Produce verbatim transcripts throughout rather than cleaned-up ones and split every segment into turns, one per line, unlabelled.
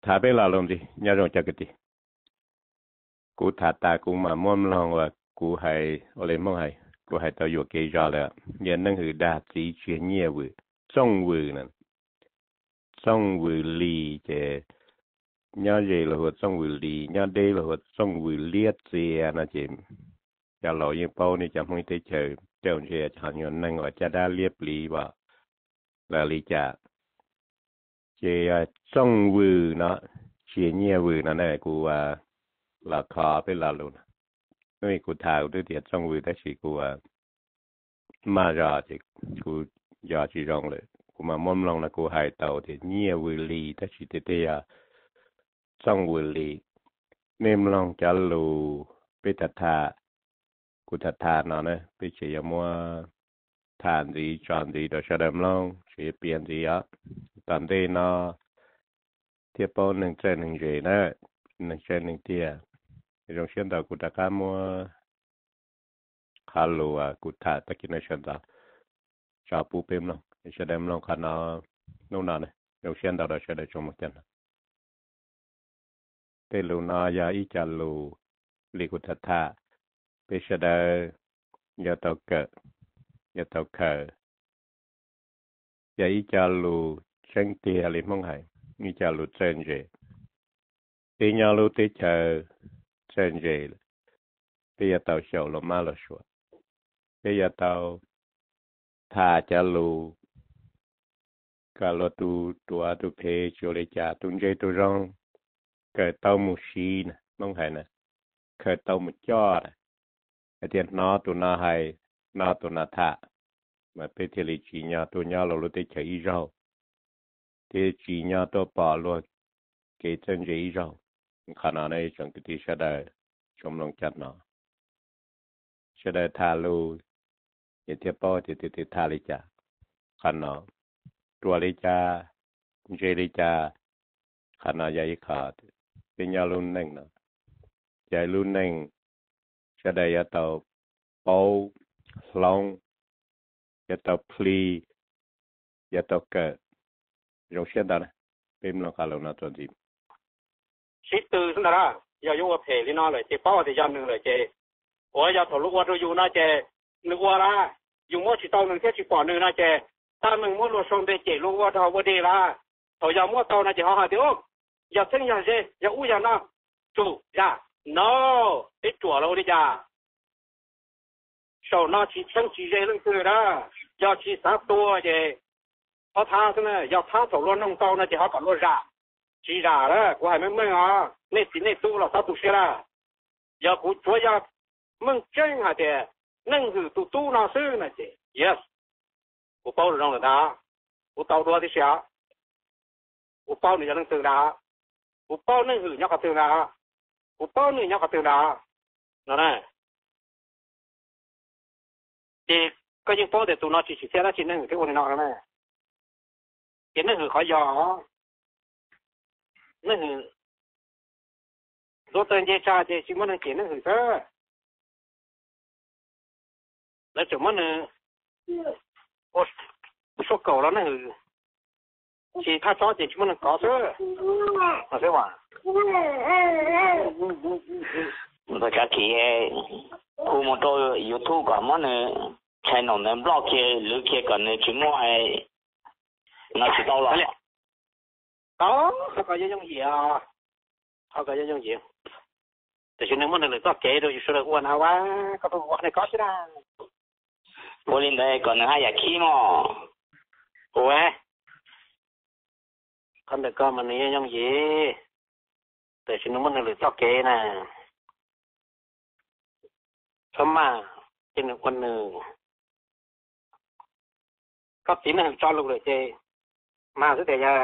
thả bên là luôn đi nhớ rồi cho cái gì cú thả ta cú mà muốn lòng là cú hay ở đây mong hay cú hay tao vừa kể ra là nhận năng hữu đa chỉ chuyện nhiều vừa trong vừa nè trong vừa lì chứ nhớ gì là hồ trong vừa lì nhớ đây là hồ trong vừa liệt gì nè chị cho lỗi như bao này chẳng muốn tới chờ chờ gì chẳng nhận năng ở cha đã liệt lì và là lì chả chị trong vừa nó chuyện nhiều vừa nó này cú à là khó với là luôn vì cụ thảo đối tiết trong vui đó chỉ cụ mà ra thì cụ giờ chỉ rong lại cụ mà mong lòng là cụ hai tàu thì nhiều vui lì đó chỉ thế thế à trong vui lì nên lòng trả lù bị thật thà cụ thật thà nó này bị chỉ là mua thàn gì chọn gì đó sẽ đâm lòng chỉ biến gì á tạm đây nó tiếp bao nâng trên nâng gì nữa nâng trên nâng tia trong hiện tại cụ đã có mua khá lù à cụ thả tất nhiên là hiện tại cho bù bìm luôn sẽ đem luôn khả năng nô nà này trong hiện tại đó sẽ để trong một chân cái lù nó giờ ít cho lù lì cụ thả thả bây giờ đây giờ tàu cờ giờ tàu cờ giờ ít cho lù chân tia lên mong hải ít cho lù chân gì tí nhau lù tí chờ chân gì bây giờ tàu sầu là má là sủa bây giờ tàu thà cho lù cả lô tu tua tu phê cho lấy trả tu dây tu rong cái tàu một xí nè mong hay nè cái tàu một cho nè cái tiền nó tu nó hay nó tu nó thà mà bây giờ lấy chỉ nhau tu nhau là lúc tới chạy rau thì chỉ nhau tu bỏ luôn cái chân dây rau khả năng này chẳng cái gì sẽ đây trong lòng chặt nó sẽ đây thà lù thì tiếp bao thì thì thì thà lấy trả khả năng tua lấy trả dây lấy trả khả năng dây khát bên nhau luôn neng nó dây luôn neng sẽ đây ở tàu bao long ở tàu pli ở tàu cờ rồi sẽ đó này bên nó khá lâu nó toàn gì
sĩ từ thế nào đó giờ dùng cái phê nó lại thì bao thì dân lại chứ ủa giờ thầu lúc qua rồi dùng nó chứ nước qua ra dùng mỗi chỉ tàuนึ่งthế chỉ bỏนึ่งnó chứ ta mình muốn lúa xong để chỉ lúc qua thầu qua đi là thầu giờ mỗi tàu nó chỉ họ hạt tiêu giờ sinh nhà gì giờ u giờ nó chủ dạ no ít chùa lâu đi cha sau nó chỉ sinh chỉ dễ lưng từ đó giờ chỉ sát tua chứ họ thang thế này giờ thang thầu luôn nông tàu nó chỉ họ còn luôn ra chỉ ra đó của hai mươi mấy à nên chỉ nên tu là sao tu sẽ là giờ của chúa giờ mình chân hả thì nâng hử tu tu nó sư này chứ yes của bao rồi là đó của tàu đua thì sao của bao này nâng từ đó của bao nâng hử nhau cả từ đó của bao này nhau cả từ đó nó này thì cái những bao để tu nó chỉ chỉ sẽ là chỉ nâng hử cái con này này chỉ nâng hử khỏi gió nó hử rồi tên dây cha thì chỉ muốn chỉ nó hử thôi nó chỉ muốn ô số cầu đó nó hử chỉ thà chó thì chỉ muốn có thôi mà thế mà
bây giờ thì khu một đôi YouTube cả món này channel này blog kia lưỡi kia còn chỉ mua nó chỉ đâu là
có nó có những gì à họ có những gìแต่ฉันนึกว่าเนี่ยก็เก๋ดูอยู่สุดอ้วนเอาวะก็ต้องว่าในก็ใช่ไหม
bố lên đây còn hai nhà khí mà
ủa con được con mà này những gìแต่ฉันนึกว่าเนี่ยก็เก๋nèสมมาเป็นคนหนึ่งก็ตีนั่นจอลูกเลยเจมาสุดแต่ยา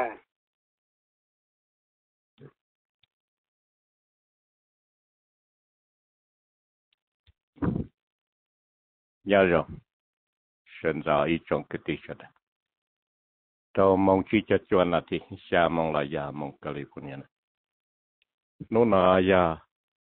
nhớ rồi sinh ra ít trong cái tí cho đấy tao mong chỉ cho chuan là thì xa mong là già mong California nó là già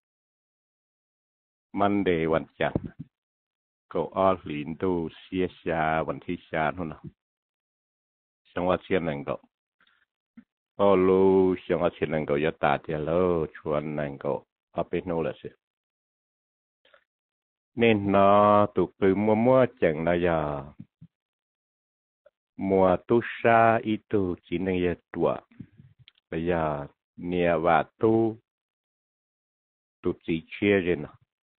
Monday วันจันทร์ก็อ้อหลินดูเสียชาวันที่ชาโน่นนะจังหวัดเชียงใหม่ก็ ô lu xong ở trên năng cầu giờ ta thì lỡ chuan năng cầu ở bên nô là gì nên nó tụ từ mua mua chẳng là giờ mua tu sa ít tu chỉ nên giờ tua bây giờ nia và tu tu chỉ chia rồi nè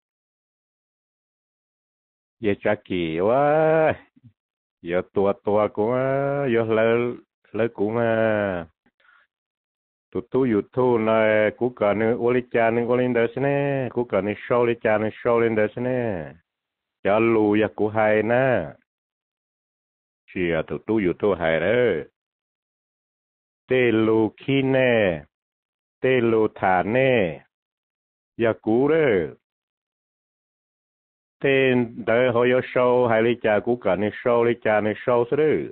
giờ chắc kỳ quá giờ tua tua cũng giờ lỡ lỡ cũng à tụ tu YouTube này cú cả nữa ô lịch cha nữa ô linh đó nè cú cả nữa show lịch cha nữa show lên đó nè giờ lù giờ cú hay nè chỉ là tụ tu YouTube hay đấy tê lù khi nè tê lù thả nè giờ cú đấy tên đời họ giờ show hay lịch cha cú cả nữa show lịch cha nữa show đấy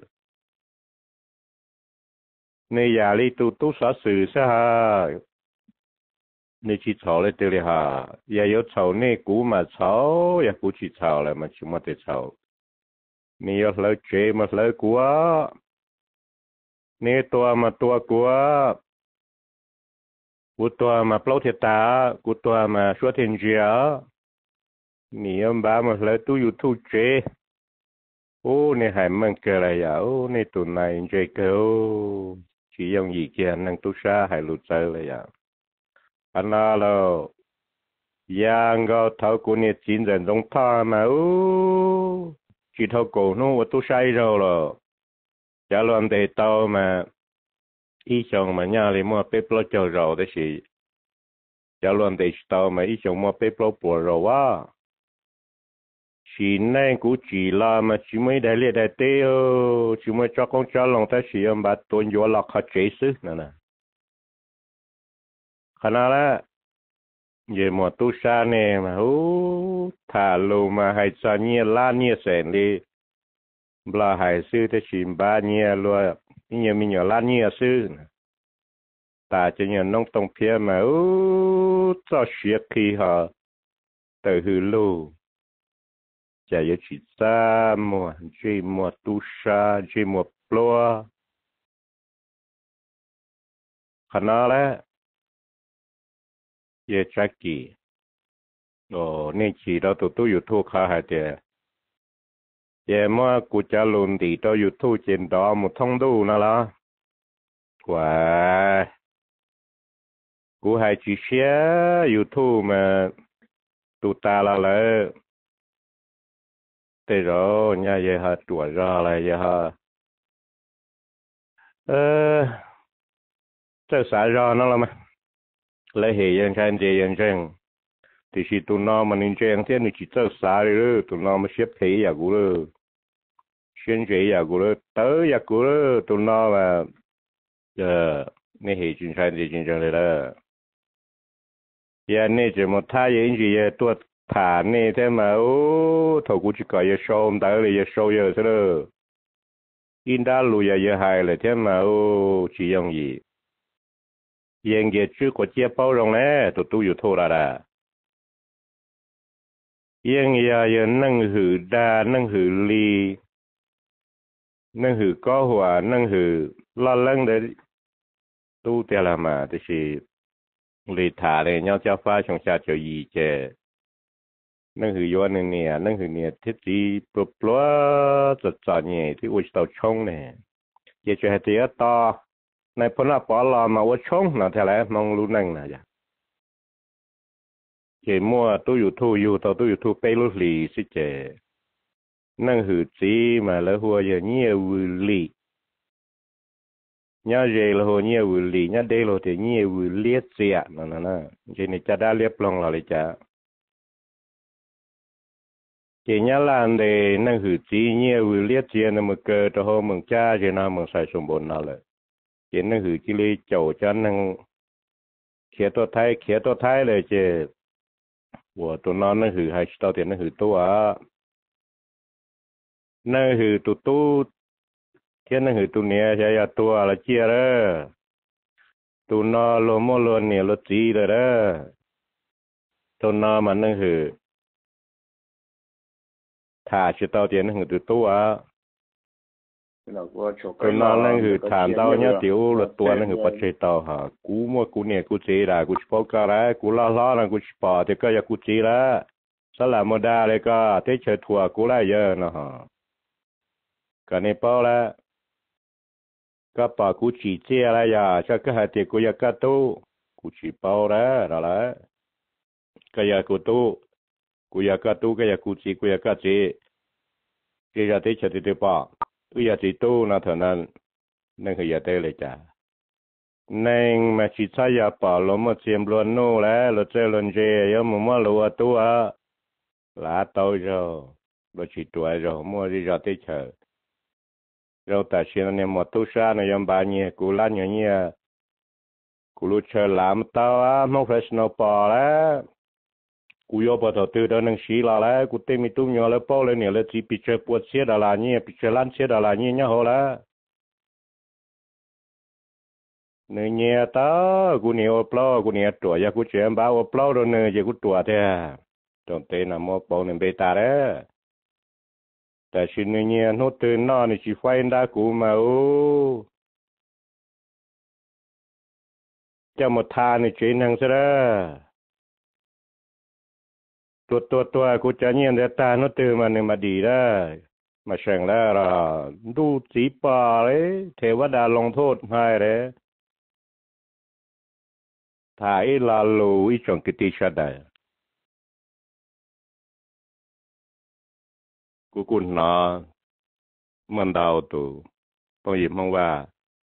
nè giờ lịch tụ tu sở sự sao你去炒了这里哈，也有炒那股嘛炒，也不去炒了嘛，就没得炒。你要老追嘛老股啊，你多嘛多股啊，股多嘛包铁打，股多嘛说天机啊，你要把嘛老都有土追，哦，你还蛮个了呀，哦，你都难追个哦，只用意见能都杀还路走了呀。anh là yang go thâu của nhiệt chín dần giống thà mà u chỉ thâu cổ nó tôi sai rồi rồi chả làm để tao mà ý chồng mà nhà liền mua bếp lo chờ rồi đấy chị chả làm để tao mà ý chồng mua bếp lo bùa rồi á chỉ nên cũng chỉ là mà chỉ mới đại liệt đại tê chỉ mới cho con cháu lòng ta chỉ ông bà tuân vô lọc họ chế sức nè nè khả năng là giờ mà tu sa nè mà hú thả lù mà hay cho nhia la nhia sẹn đi là hay sư thế chìm ba nhia luôn nhia mình nhờ la nhia sư ta cho nhờ nông tông phía mà hú cho xuyết khi họ từ hư lù chả giờ chỉ sa mùa chỉ mùa tu sa chỉ mùa ploa khả năng là ye chaki o ne chi đó tụi tôi YouTube khá hay thế ye mà cụ cha luôn đi đó YouTube trên đó một thông đủ nào là quá cụ hay chỉ share YouTube mà tụi ta là lỡ thế rồi nhà ye ha tuổi ra là ye ha ờ这啥ra nó là mà lấy hệ dân tranh chế dân tranh thì chỉ tụi nó mà nên tranh thế này chỉ cho xa rồi tụi nó mà xếp thế ya cũ rồi xuyên chế ya cũ rồi tới ya cũ rồi tụi nó mà giờ nên hệ dân tranh chế dân tranh rồi đó ya nên chỉ một thay những gì tuột thả nên thế mà ô thầu cũng chỉ có ya show tới là ya show ya thế rồi in đã lùi ya ya hay là thế mà ô chỉ dùng gì yên kia chưa có chia bao rộng nè tụi tôiอยู่thô là đã yên giờ giờ nâng hử đa nâng hử ly nâng hử có hòa nâng hử lo lắng để tu tiền là mà thì chỉ lì thả để nhau cho pha trong cha cho gì chứ nâng hử vô nâng nè nâng hử nè thiết gì bự bự giật giật nhẹ thì ui tàu冲nè giờ cho hai tiếng to này phun là bỏ lò mà ui冲nó theo lại mong luôn nâng nè chỉ mua tôiอยู่thuอยู่tàu tôiอยู่thu pay lúc lì xí chứ nâng hử gì mà lỡ hùa giờ nhiều lì nhớ gì là hồ nhiều lì nhớ đây là thì nhiều liệt xịa nè nè nè chỉ này cha đã liệt lòng là cha chỉ nhớ là để nâng hử gì nhiều liệt xịa nè mà cơ cho hồ mừng cha chỉ nào mừng sai sùng bồn nào lại chỉ nâng hử chỉ li chầu cho nâng khía tôi thấy khía tôi thấy là chứ của tụi nó nâng hử hay tao tiền nâng hử tôi à nâng hử tụi tôi thiên nâng hử tụi nè sẽ là tôi là chia đó tụi nó luôn mua luôn nè luôn gì rồi đó tụi nó mà nâng hử thả chỉ tao tiền nâng hử tụi tôi à cái nó nênคือฐานเตาเนี่ยเดี๋ยวรถตัวนั่นคือปัจจัยเตาฮะกูมั่วกูเนี่ยกูเจระกูชิปอกอะไรกูล้อล้อนั่นกูชิปอแต่ก็อยากกูเจระสลับโมดาเลยก็เทเชทัวกูไล่เยอะนะฮะก็ในเป้าแล้วก็ปากูจีเจอะไรอย่าชักก็หาเด็กกูอยากกระตู้กูชิเป้าแล้วอะไรก็อยากกูตู้กูอยากกระตู้ก็อยากกูจีกูอยากกระเจเจจะเทเชติเตป้ากูอยากจีตู้นะเท่านั้นนั่นคืออยากเตะเลยจ้ะนั่งมาชิดใช้ยาป่าลมมาเจียมล้วนโน่แล้วเราเจอล้วนเจยามมั่วลัวตัวลาเต้าจ้ะเราชิดตัวจ้ะมั่วที่จะเตะเชอเราแต่เชียนเนี่ยหมดตู้ชาเนี่ยยามบานเนี่ยกูล้านอย่างเงี้ยกูรู้เชอลามเต้าอ่ะมองเฟรชโนป่าแล้วกูยอมปฏิตัวนั่งสีลาแล้วกูเต็มมีตุ้มยอแล้วป้อเลยเนี่ยแล้วจีปิเชปวดเสียดอะไรเนี่ยปิเชล้านเสียดอะไรเนี่ยเนี่ยเหรอเนี่ยเนี่ยตากูเนี่ยเอาเปล่ากูเนี่ยตัวอยากกูเชื่อบ้าเอาเปล่าโดนเนี่ยอยากกูตัวเท่าตอนเต้นน่ะมั่วป้อเนี่ยเบต้าเลยแต่ชิ้นเนี่ยโน้ตตื่นนอนนี่ชีไฟด่ากูมาโอ้จะหมดทานนี่เจนังซะละตัวตัวตัวกูจะเนี่ยเดตาโน้ตตื่นมาเนี่ยมาดีได้มาแข่งแล้วล่ะดูสีป่าเลยเทวดาลงโทษให้เลยถ่ายลาลูอีจงกิติชาได้กูกุนนอมันดาวตัวต้องหยิบมองว่า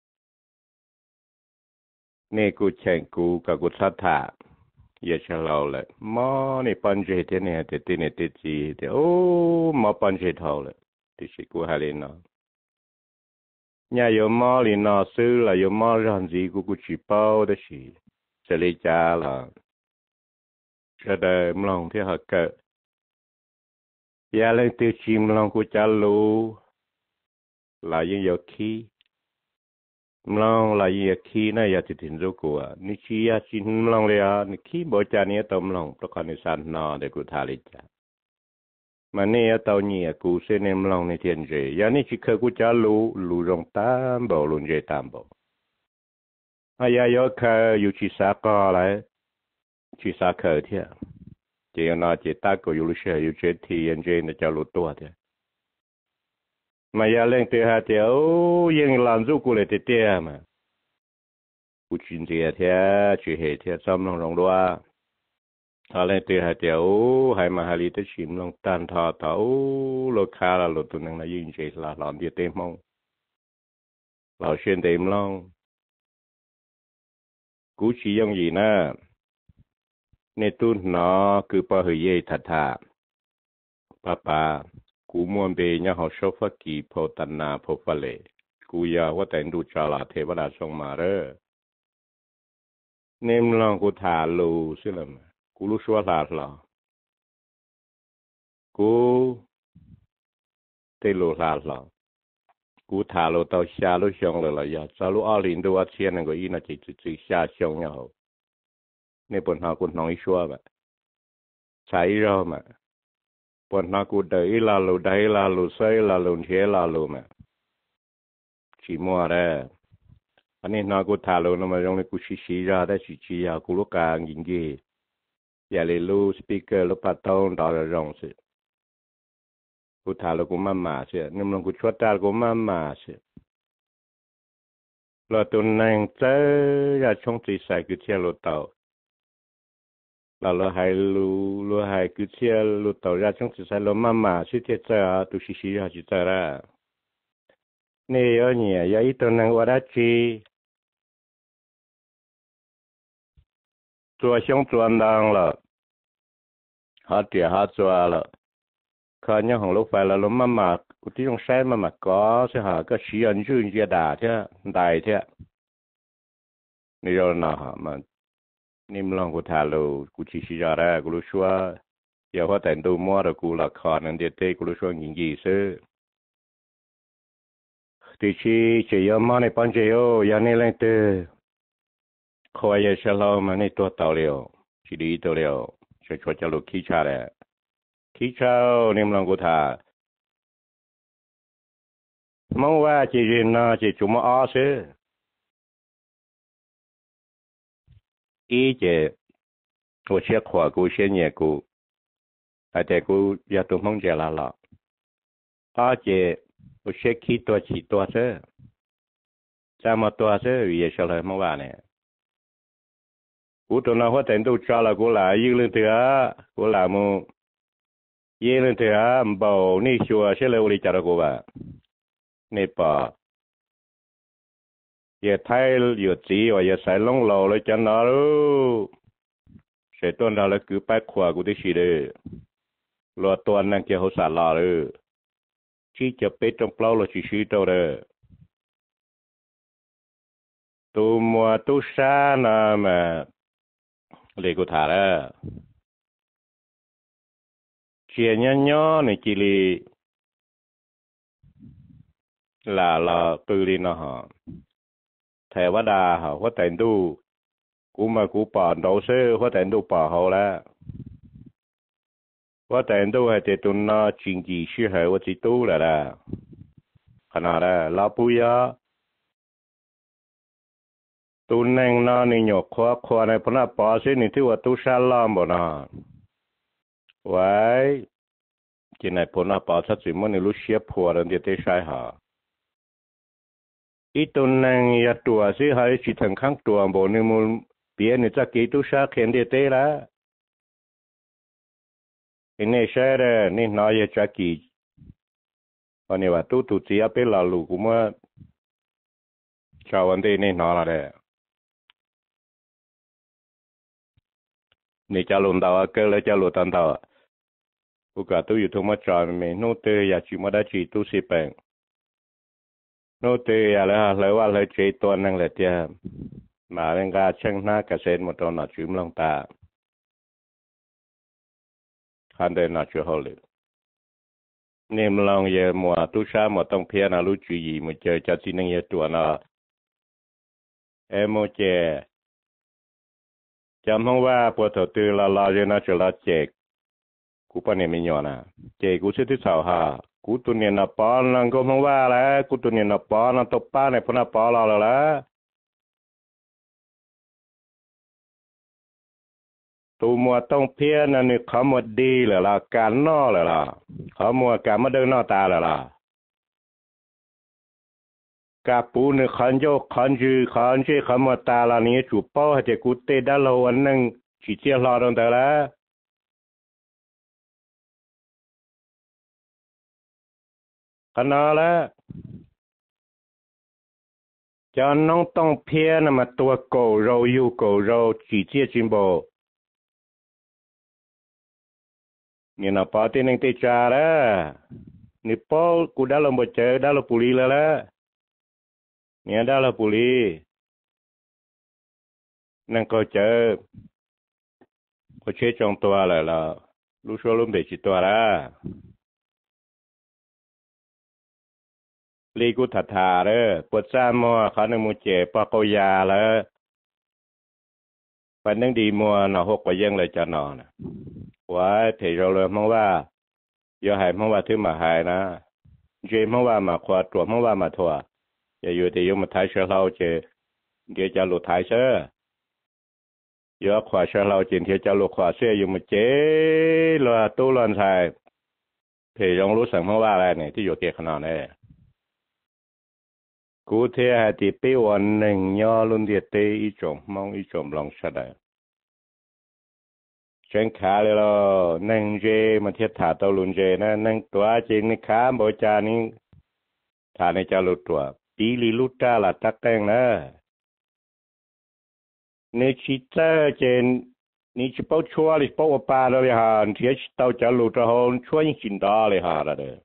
นี่กูแข่งกูกับกูสัทธาอย่าเฉลาเลยมอนี่ปัญเจเทเนี่ยเตติเนี่ยเตจีเตโอ้มาปัญเจเท่าเลยที่สิกูหาเลยนะเนี่ยยมอลีนอซื้อละยมอรันจีกูกูชิเป้าได้สิจะเลยจ้าละจะได้มลองที่หักเกิดอย่าเล่นตีชิมลองกูจะรู้ลายยังยกขี้มลองลายยังขี้น่าอยากจะถึงรู้กูอ่ะนี่ขี้ยาชิมลองเลยอ่ะนี่ขี้บ่จานี่ตัวมลองประกอบในสันนอเด็กกูทาลิจ้ามันนี่ตัวนี้กูเส้นมลองในเทียนเจยานี่ชิเคกูจะรู้รู้รงตามบ่ลุนเจตามบ่อายายกเคยอยู่ชิสาก็อะไรชิสาเคยเที่ยเจียนาเจตาก็อยู่เฉยอยู่เฉยที่ยันเจนจะรู้ตัวเที่ยมายาเล่งเตะหาเที่ยวยังหลานจูกูเลยเตะเตี้ยมากูชินเจียเที่ยชื่อเหตุเที่ยซ้ำลงลงด้วยถ้าเล่งเตะหาเที่ยวให้มาหาลีเตชิมลงตันทอเท้าโลคาลาโลตุนังนายิงเจลาหลานเดียเต็มมองเราเช่นเต็มลองกูชี้ยังยีนะในตุ้นนอคือปะเหยทัดทาป้าป้ากูมวนเบยเนี่ยเขาชอบฟักกีพอตันนาพอฟะเลกูอยากว่าแต่ดูจาลาเทวดาส่งมาเร่อเนมลองกูถาลูสิละมั้ยกูรู้ชัวร์ลาดละกูเตลูลาดละกูถาลูเตาชาลูชงเลยละยาจาลูอาลินดูว่าเชียนก็อีน่าจะจะจะชาชงเนี่ยเขาในปนหากูน้องอีชัวแบบใช้เรามาปนหากูได้ลาลูได้ลาลูใส่ลาลูเทลาลูมาชิมัวเร่อันนี้นากูถาลูนมาลงในกูชิชิราได้ชิชิยากูลูกกางยิงยีอย่าเลยลูสปีกเกอร์ลูกปัตตอนดาวรองสิกูถาลูกูมาหมาเสียนี่มันกูชวดตากูมาหมาเสียเราตัวนั่งเจอยาชงตีใส่กูเที่ยวลูเตาเราเราให้ลูเราให้กูเที่ยวลูเตายาชงตีใส่เรามาหมาสิเที่ยวเจอตุชิชิยาจิตระนี่ยอเนี่ยยาอีตัวนั่งวัดจีตัวช่องตัวดังละหาเดียหาตัวละข้าเนี่ยของลูกไฟละล้มมาหมากูที่ต้องใช้มาหมาก็เสียหาก็ชี้อันชื่อเจียด่าเท่าได้เท่านี่เราหน้ามันนี่มันลองกูถาลูกูชี้ชี้อะไรกูรู้ชัวอย่าว่าแต่งตัวมัวแต่กูละครนั่นเดียเต้กูรู้ชัวยิงยี่ซื้อที่ชี้เจียมาในปัญเจียวยันนี่เล่นเตอคอยจะเชลล์มาในตัวเต่าเลี้ยวชีดีตัวเลี้ยวช่วยช่วยจะลูกขี้ชาเลยขี้ชานี่มันลองกูถา mongว่าchỉ riêng nó chỉ chúng mà ó chứ ý chỉ我先看过先念过还得过要都梦见了了而且我先去多去多些这么多些也是来么玩呢我都那会等都抓了过来一轮的过来么一轮的不你说是来我里找到过吧你把也太有机或也使弄老了真了喽sẽ tuần ra là cứ bắt khóa của cái gì đấy lo tuần năng kia hỗ trợ là rồi chỉ cho bé trong bao là chỉ suy đâu đấy tu mua tu sa nè mà lấy của thà đó chia nhỏ nhỏ này chỉ li là là từ li nó hả thầy vợ đà hả có tiền tu cú mà cú bỏ đầu sơ có tiền tu bỏ hậu là có tiền tu hay thì tụi nó chính trị suy hệ có chỉ tu là là khả năng là lão bùi á tu nên nó nên nhọc khoa khoa này bọn nó bỏ xí nên thứ tu sa lam bọn nó vậy cái này bọn nó bỏ sát chỉ muốn lúc xếp phù rồi thì tới sai hả ít tu nên ya tua xí hay chỉ thành kháng tua bọn nên muốn biết nên chắc cái tu sa khen thì tới là cái này sai rồi nên nói ya chắc kỳ còn nếu mà tu tu chỉ ở bên là lù cũng mà chào vấn đề nên nói là đấyนี่จะลงดาวก็เลยจะลงตันดาวกูก็ตู้อยู่ทุ่งมาจอยมีโน้ตอยากจีมาได้จีตู้สิเป็นโน้ตอยากเลยฮะเลยว่าเลยจีตัวนั่งเลยเดียมาเรื่องการเช่างหน้าเกษตรหมดตอนหน้าจุ่มลงตาคันเดินหน้าจุ่มหัวเลยนี่มันลองเยอะมัวตู้ช้ามัวต้องเพียรนะรู้จุยมันเจอจะจีนั่งเยอะตัวน่ะเอ็มโอเจจำห้องว่าปวดถอดตัวละลายจะน่าจะละเจกกูปนเนี่ยไม่ยอนะเจกูชื่อที่สาวฮะกูตัวเนี่ยนับปอนนั่งก็ห้องว่าแล้วกูตัวเนี่ยนับปอนนั่งตบป้าเนี่ยพนับปอนเราแล้วละตัวมัวต้องเพี้ยนนี่เขาหมดดีเลยล่ะการนอเลยล่ะเขามัวการมาเดินนอตาเลยล่ะกาปูนี่ขันโยขันจือขันเจขันมาตาลานี้จูป้อให้เจกูเตด้าโลวันนึงจีเจียรอตรงแต่ละขนาดละจะน้องต้องเพี้ยนมาตัวโกเราอยู่โกเราจีเจียจิมโบนี่นะปาที่นึงติจาระนี่ป้อกูด้าลงบ่เจอด้าลปุลีแล้วละเนี่ยด้าลปุลีนั่งก็เจอก็เชื่อจองตัวเลยล่ะรู้ชัวรุ่มเด็กจิตตัวละลีกูถัดถาเลยปวดซ้ำมัวเขาหนึ่งมูเจ็บปากยาแล้วปันนึงดีมัวหน่อหกไปยังเลยจะนอนว่าเทเราเลยมองว่าอย่าให้มองว่าถึงมาหายนะเจมองว่ามาขวาตัวมองว่ามาถั่วอย่าอยู่ที่ยมท้ายเชื่อเราเจเดี๋ยวจะหลุดท้ายเชื่ออย่าขวาเชื่อเราเจนเดี๋ยวจะหลุดขวาเชื่ออยู่มาเจรอตู้รอนชายเทยองรู้สั่งมองว่าอะไรเนี่ยที่อยู่เกี่ยขนาดนี้กูเทียให้ที่ปีวันหนึ่งย่อลุ่นเดียเตอีจมมองอีจมลองชัดได้ฉันขาเลยล่ะนั่งเจมาเทียถาตัวลุ่นเจนะนั่งตัวจริงนี่ขาบจานี่ฐานในจะลุดตัวปีลีลุดตาละตักแตงนะนี่ชิตเตอร์เจนนี่ชิปเอาชัวร์ลิปเอาปลาเลยฮะเทียชิตเอาจะลุดตัวหอนช่วยจินดาเลยฮะละเด้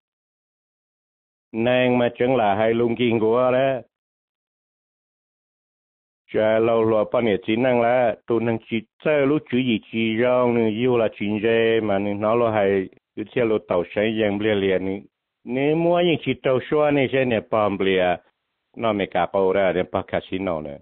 นั่งมาจังหลาให้ลุงกินกัวแล้วจะเราหลัวปนเนี่ยจีนั่งแล้วตัวนั่งจีเจอรู้จุยจีร้องนี่อยู่ละจินเจมันนี่น้องเราให้คือเที่ยวเราเต่าใช้ยังเปลี่ยนเรียนนี่นี่มัวยังจีเต่าชัวนี่ใช่เนี่ยปอมเปลี่ยน้องไม่กล้าเอาแล้วเนี่ยปักคาสิโนเนี่ย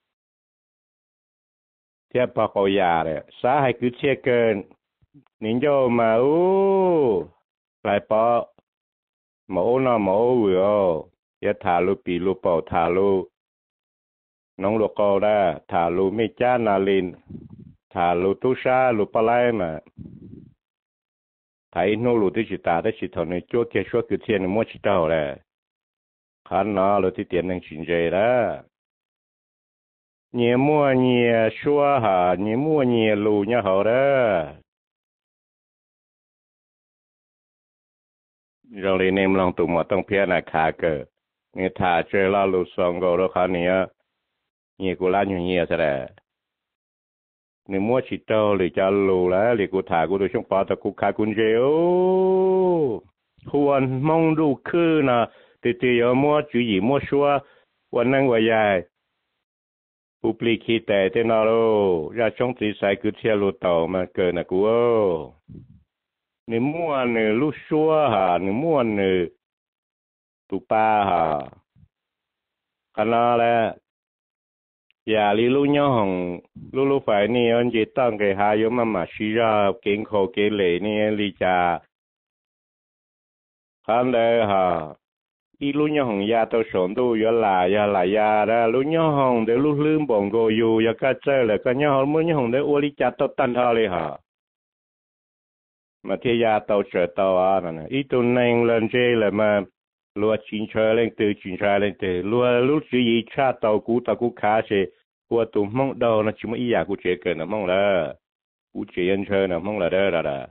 เที่ยวปักเอายาเลยสาให้คือเที่ยวเกินนินโยมาอู้หลายปอ mẫu nó mẫu vừa ya thả lu bị lu bảo thả lu nông lu câu đó thả lu mi cha na lin thả lu tu sa lu pa lai mà thấy nô lu tí chỉ ta đấy chỉ thằng này chúa kia chúa cứ thiên mua chỉ tao đấy khán nó lu tí tiền năng chuyện gì đó nhiều mua nhiều xua hả nhiều mua nhiều lù nhau hậu đó rồi lên em lòng tụ một tông phía này khá cờ người thả chơi la lù song gầu đó khá nhiều nhiều cô lá nhiều nhiều thế đấy nếu mua chỉ tao thì cho lù lá thì cô thả cô được trong bao ta cô khá cũng dễ ô huân mong đủ khư nè từ từ giờ mua chữ gì mua xua huân năng qua dài public tệ thế nào đâu ra trong tí sai cứ theo lô tàu mà cờ nè cô ô nếu mua nè lúc xua hả nếu mua nè tụ ba hả cái nào là giờ lý lúc nhau hồng lúc lúc phải nè anh chị tăng cái hai yếu mà mà suy ra kiến khổ cái lệ nè lý cha khán đây hả ít lúc nhau hồng ya tao sống tu ya là ya là ya đó lúc nhau hồng để lúc lươn bồng gồ dù ya cá chơi là cái nhau hồng mới nhau hồng để uống lý cha tao tan thao đi hả mà thế ya tao chờ tao à nè ít tu nên lên chơi là mà lúa chín chơi lên từ chín chơi lên từ lúa lúc chỉ gì cha tao cú tao cú khá chơi qua tụ mong đâu nó chỉ mới ý à cú chơi cái nó mong là cú chơi ăn chơi nó mong là đó là đó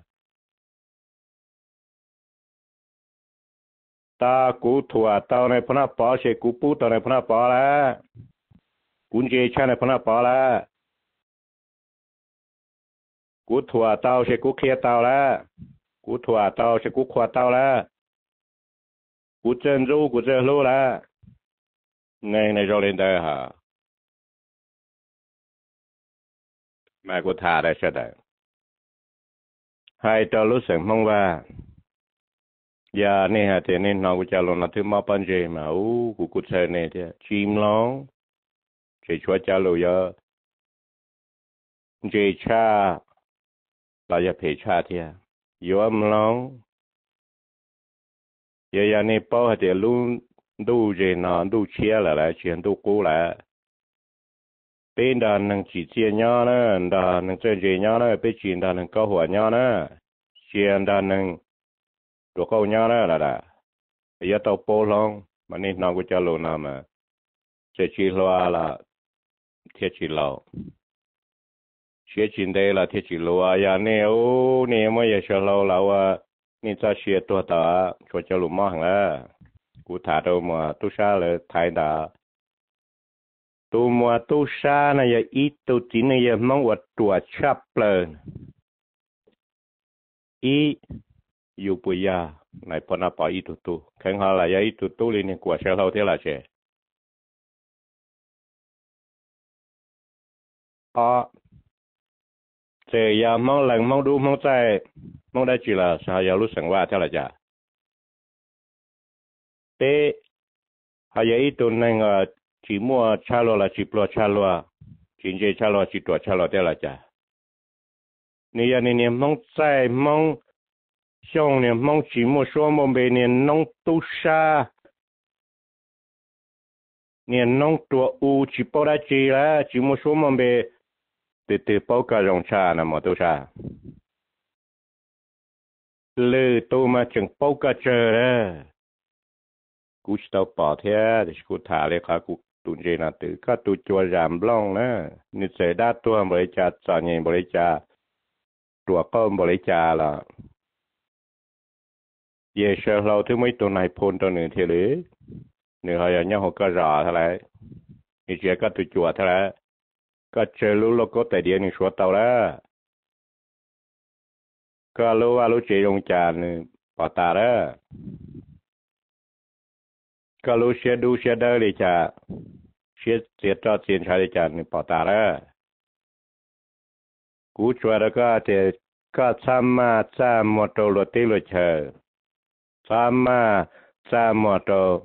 ta cú thua tao này phun bỏ chơi cú pu tao này phun bỏ lá cú chơi cha này phun bỏ lá cú thua tao chơi cú kia tao lá cú thua tao chơi cú khoa tao lá cú chân ru cú chân lô lá này này rồi lên đây hả mà cú thả đây sẽ đây hai tao lúc sáng mong va giờ này hả thì nên nó cũng chả luôn là thứ mà ban giờ mà u cũng cũng chơi này thì chim long chỉ cho chả luôn giờ chỉ cha là giờ phải cha thì giờ âm long giờ giờ này bao thì luôn đủ gì nó đủ chia là lại chuyện đủ cũ lại bên đó năng chỉ chia nhau nữa đó năng chơi gì nhau nữa bên chuyện đó năng câu hỏi nhau nữa chuyện đó năng đồ câu nhau đó là đã giờ tao bố long mà nên nó cũng cho luôn nào mà sẽ chỉ lo là thiết chỉ lo sẽ chỉ đây là thiết chỉ lo giờ này ô này mà giờ cho lo là à nên cho sẽ tua ta cho cho luôn mà hả cụ thả đâu mà tu sa là thái đã tu mà tu sa này giờ ít tu chỉ này giờ mong vật tua chắp lên ít yêu bây giờ này phần nào bảo ít tu tu khen họ là ít tu tu lên của sẽ lâu thế là sẽ à giờ giờ mong lần mong đủ mong chạy mong đã chỉ là sao giờ lúc sinh hoạt thế là chả thế họ giờ ít tu này chỉ mua cha lo là chỉ lo cha lo chỉ chơi cha lo chỉ tuổi cha lo thế là chả này giờ này mong chạy mong xong này mong chỉ mua số mong về này nông tu sa này nông tua u chỉ bao đã chỉ là chỉ mua số mong về từ từ bao cả dòng trà nè mà tu sa lư tu mà chẳng bao cả chờ đó cú tao bỏ thế thì cú thả lại cả cú tụi gì là từ cả tụi chùa giảm long nè như sẽ đa tua bồi trà trà nhẹ bồi trà tua con bồi trà là giờ sau lâu thứ mấy tuần này phun tuần nữa thì lưỡi nữa hồi nhau họ có rõ thế này như chuyện có tụi chùa thế này có chơi lú lô có tài điện như số tàu đó có lú à lú chơi用trà nữa bỏ ta đó có lú xe đu xe đỡ đi trà xe xe cho tiền trả đi trà nữa bỏ ta đó cú chùa đó có thì có tham mà tham một đồ luật tiêu luật chờ sama sama to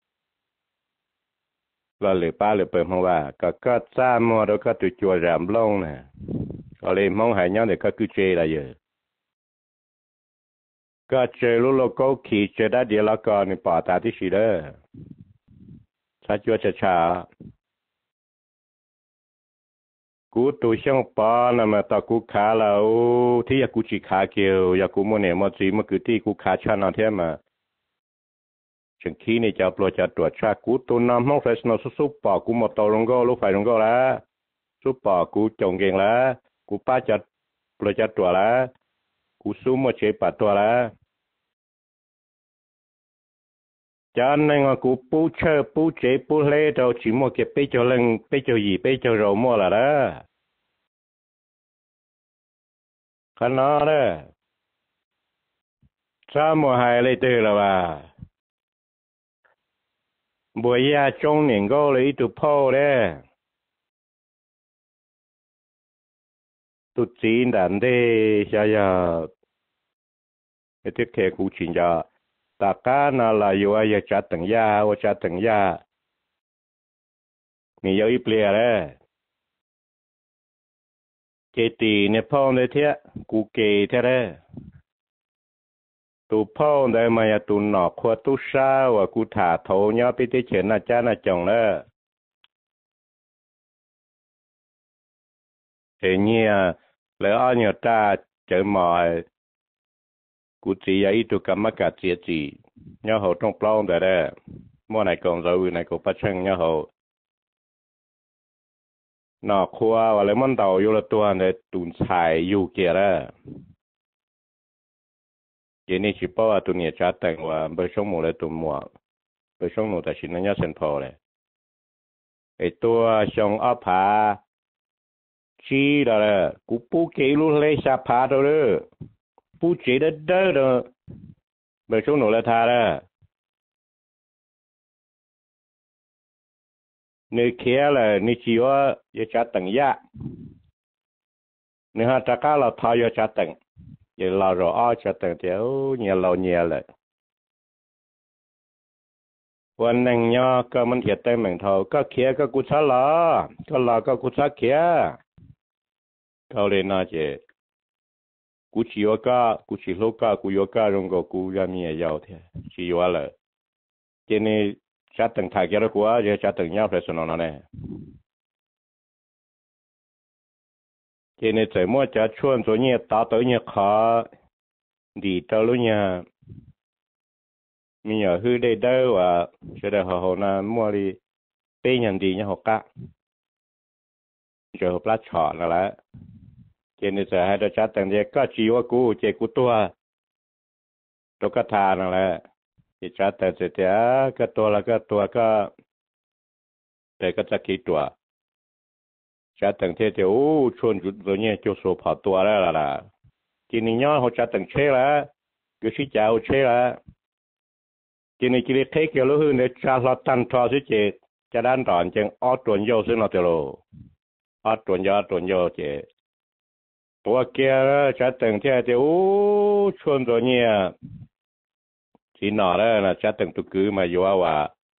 là lệ ba lệ bơm khôngว่าก็ก็ sama แล้วก็ตัวจัวรำลงนะก็เลยมองหายnhau để có cứ chơi là giờ ก็เจอลูกก็ขี่เจอได้เดียวแล้วก็ในป่าตาที่สีเด้อถ้าจัวจะช้ากูตัวช่างป่านะมาตากูขาแล้วที่อยากกูจีขาเกี่ยวอยากกูโมเนี่ยมาจีมาคือที่กูขาชนะเทียมาฉันขี้นี่จะปล่อยจะตรวจชากูตัวน้ำห้องเฟสโนสุปป่ากูมาตอลงก็ลูกไฟลงก็แล้วสุปป่ากูจงเก่งแล้วกูป้าจะปล่อยจะตัวแล้วกูสู้มาเชปัดตัวแล้วcho nên là cụ bù chơi bù chế bù lê đâu chỉ mua cái bê cho lần bê cho gì bê cho rau mua là đó khá nó đó sao mua hai lấy từ là bà buổi ya trong年糕lấy từ phô đấy tụt chín đàn đấy sao giờ cái thiết kế cụ chỉnh giờ ta cá na là yêu ai cha từng ya và cha từng ya mi yêu ít bia đấy cái tì này phong đấy thế cụ kề thế đấy tụ phong đấy mà tụ nọ khoa tụ sa và cụ thả thầu nhau bị thế chuyện là cha là chồng đấy thế nhia lỡ ai nhờ ta chơi mỏi cụ chỉ ấy tụ cầm mắt cả chia chỉ nhớ hậu trong plong đấy đấy mua này còn rồi này cũng bắt chân nhớ hậu nọ khoa và lấy món tàu vô là tuần để tụi xài vô kia đó cái này chỉ bảo tụi nhà trả tiền và bây sống một là tụi mua bây sống một là chỉ nó nhớ sinh phò này cái tua xong áp phá chi đó là cụ bố kỹ luôn lấy sa phá đâu đó bố chế đất đó đó bây sống một là tha đó nơi kia là nơi chỉ có giờ trả tiền giá nếu họ trả cả là thay giờ trả tiền giờ là rồi ở trả tiền thì nhiều lâu nhiều lạiวันนึงเนาะก็มันเหียดแต่เหมือนเท่าก็เขียก็กุศลก็ลาก็กุศลเขียเขาเลยน่าจะกูชิวก็กูชิโลก็กูโยก็รงก็กูยังมียาวเท่ชิวอะไรเจนี่ชัดตั้งถ่ายแกแล้วกูว่าจะชัดตั้งยาวเพลสนนเนี่ยเจนี่ใจมั่วจะชวนตัวเนี่ยตาตัวเนี่ยขาดีตัวรู้เนี่ยมีอย่างฮือได้เด้อว่าจะได้หอนามั่วดีเป็นอย่างดีเนี่ยหกกะจะหกปลาฉอนั่นแหละเจนี่จะให้เราชัดตั้งเดียก็ชีวกูเจกูตัวตัวก็ทานนั่นแหละจะชัดแต่เสียก็ตัวแล้วก็ตัวก็แต่ก็จะคิดตัวชัดตั้งเที่ยวชวนจุดตัวเนี่ยจะสูบเผาตัวแล้วล่ะทีนี้ย้อนเขาชัดตั้งเชื่อแล้วก็ชี้เจ้าเชื่อแล้วทีนี้กิเลสเทเกี่ยวกับเรื่องในชาลตันทอสิเจจะด้านต่อนจึงออตัวโยซึ่งเราจะรู้ออตัวโยตัวโยเจตัวเกี่ยวชัดตั้งเที่ยวชวนตัวเนี่ยทีนอแล้วนะชัดตั้งตุกือมาอยู่ว่า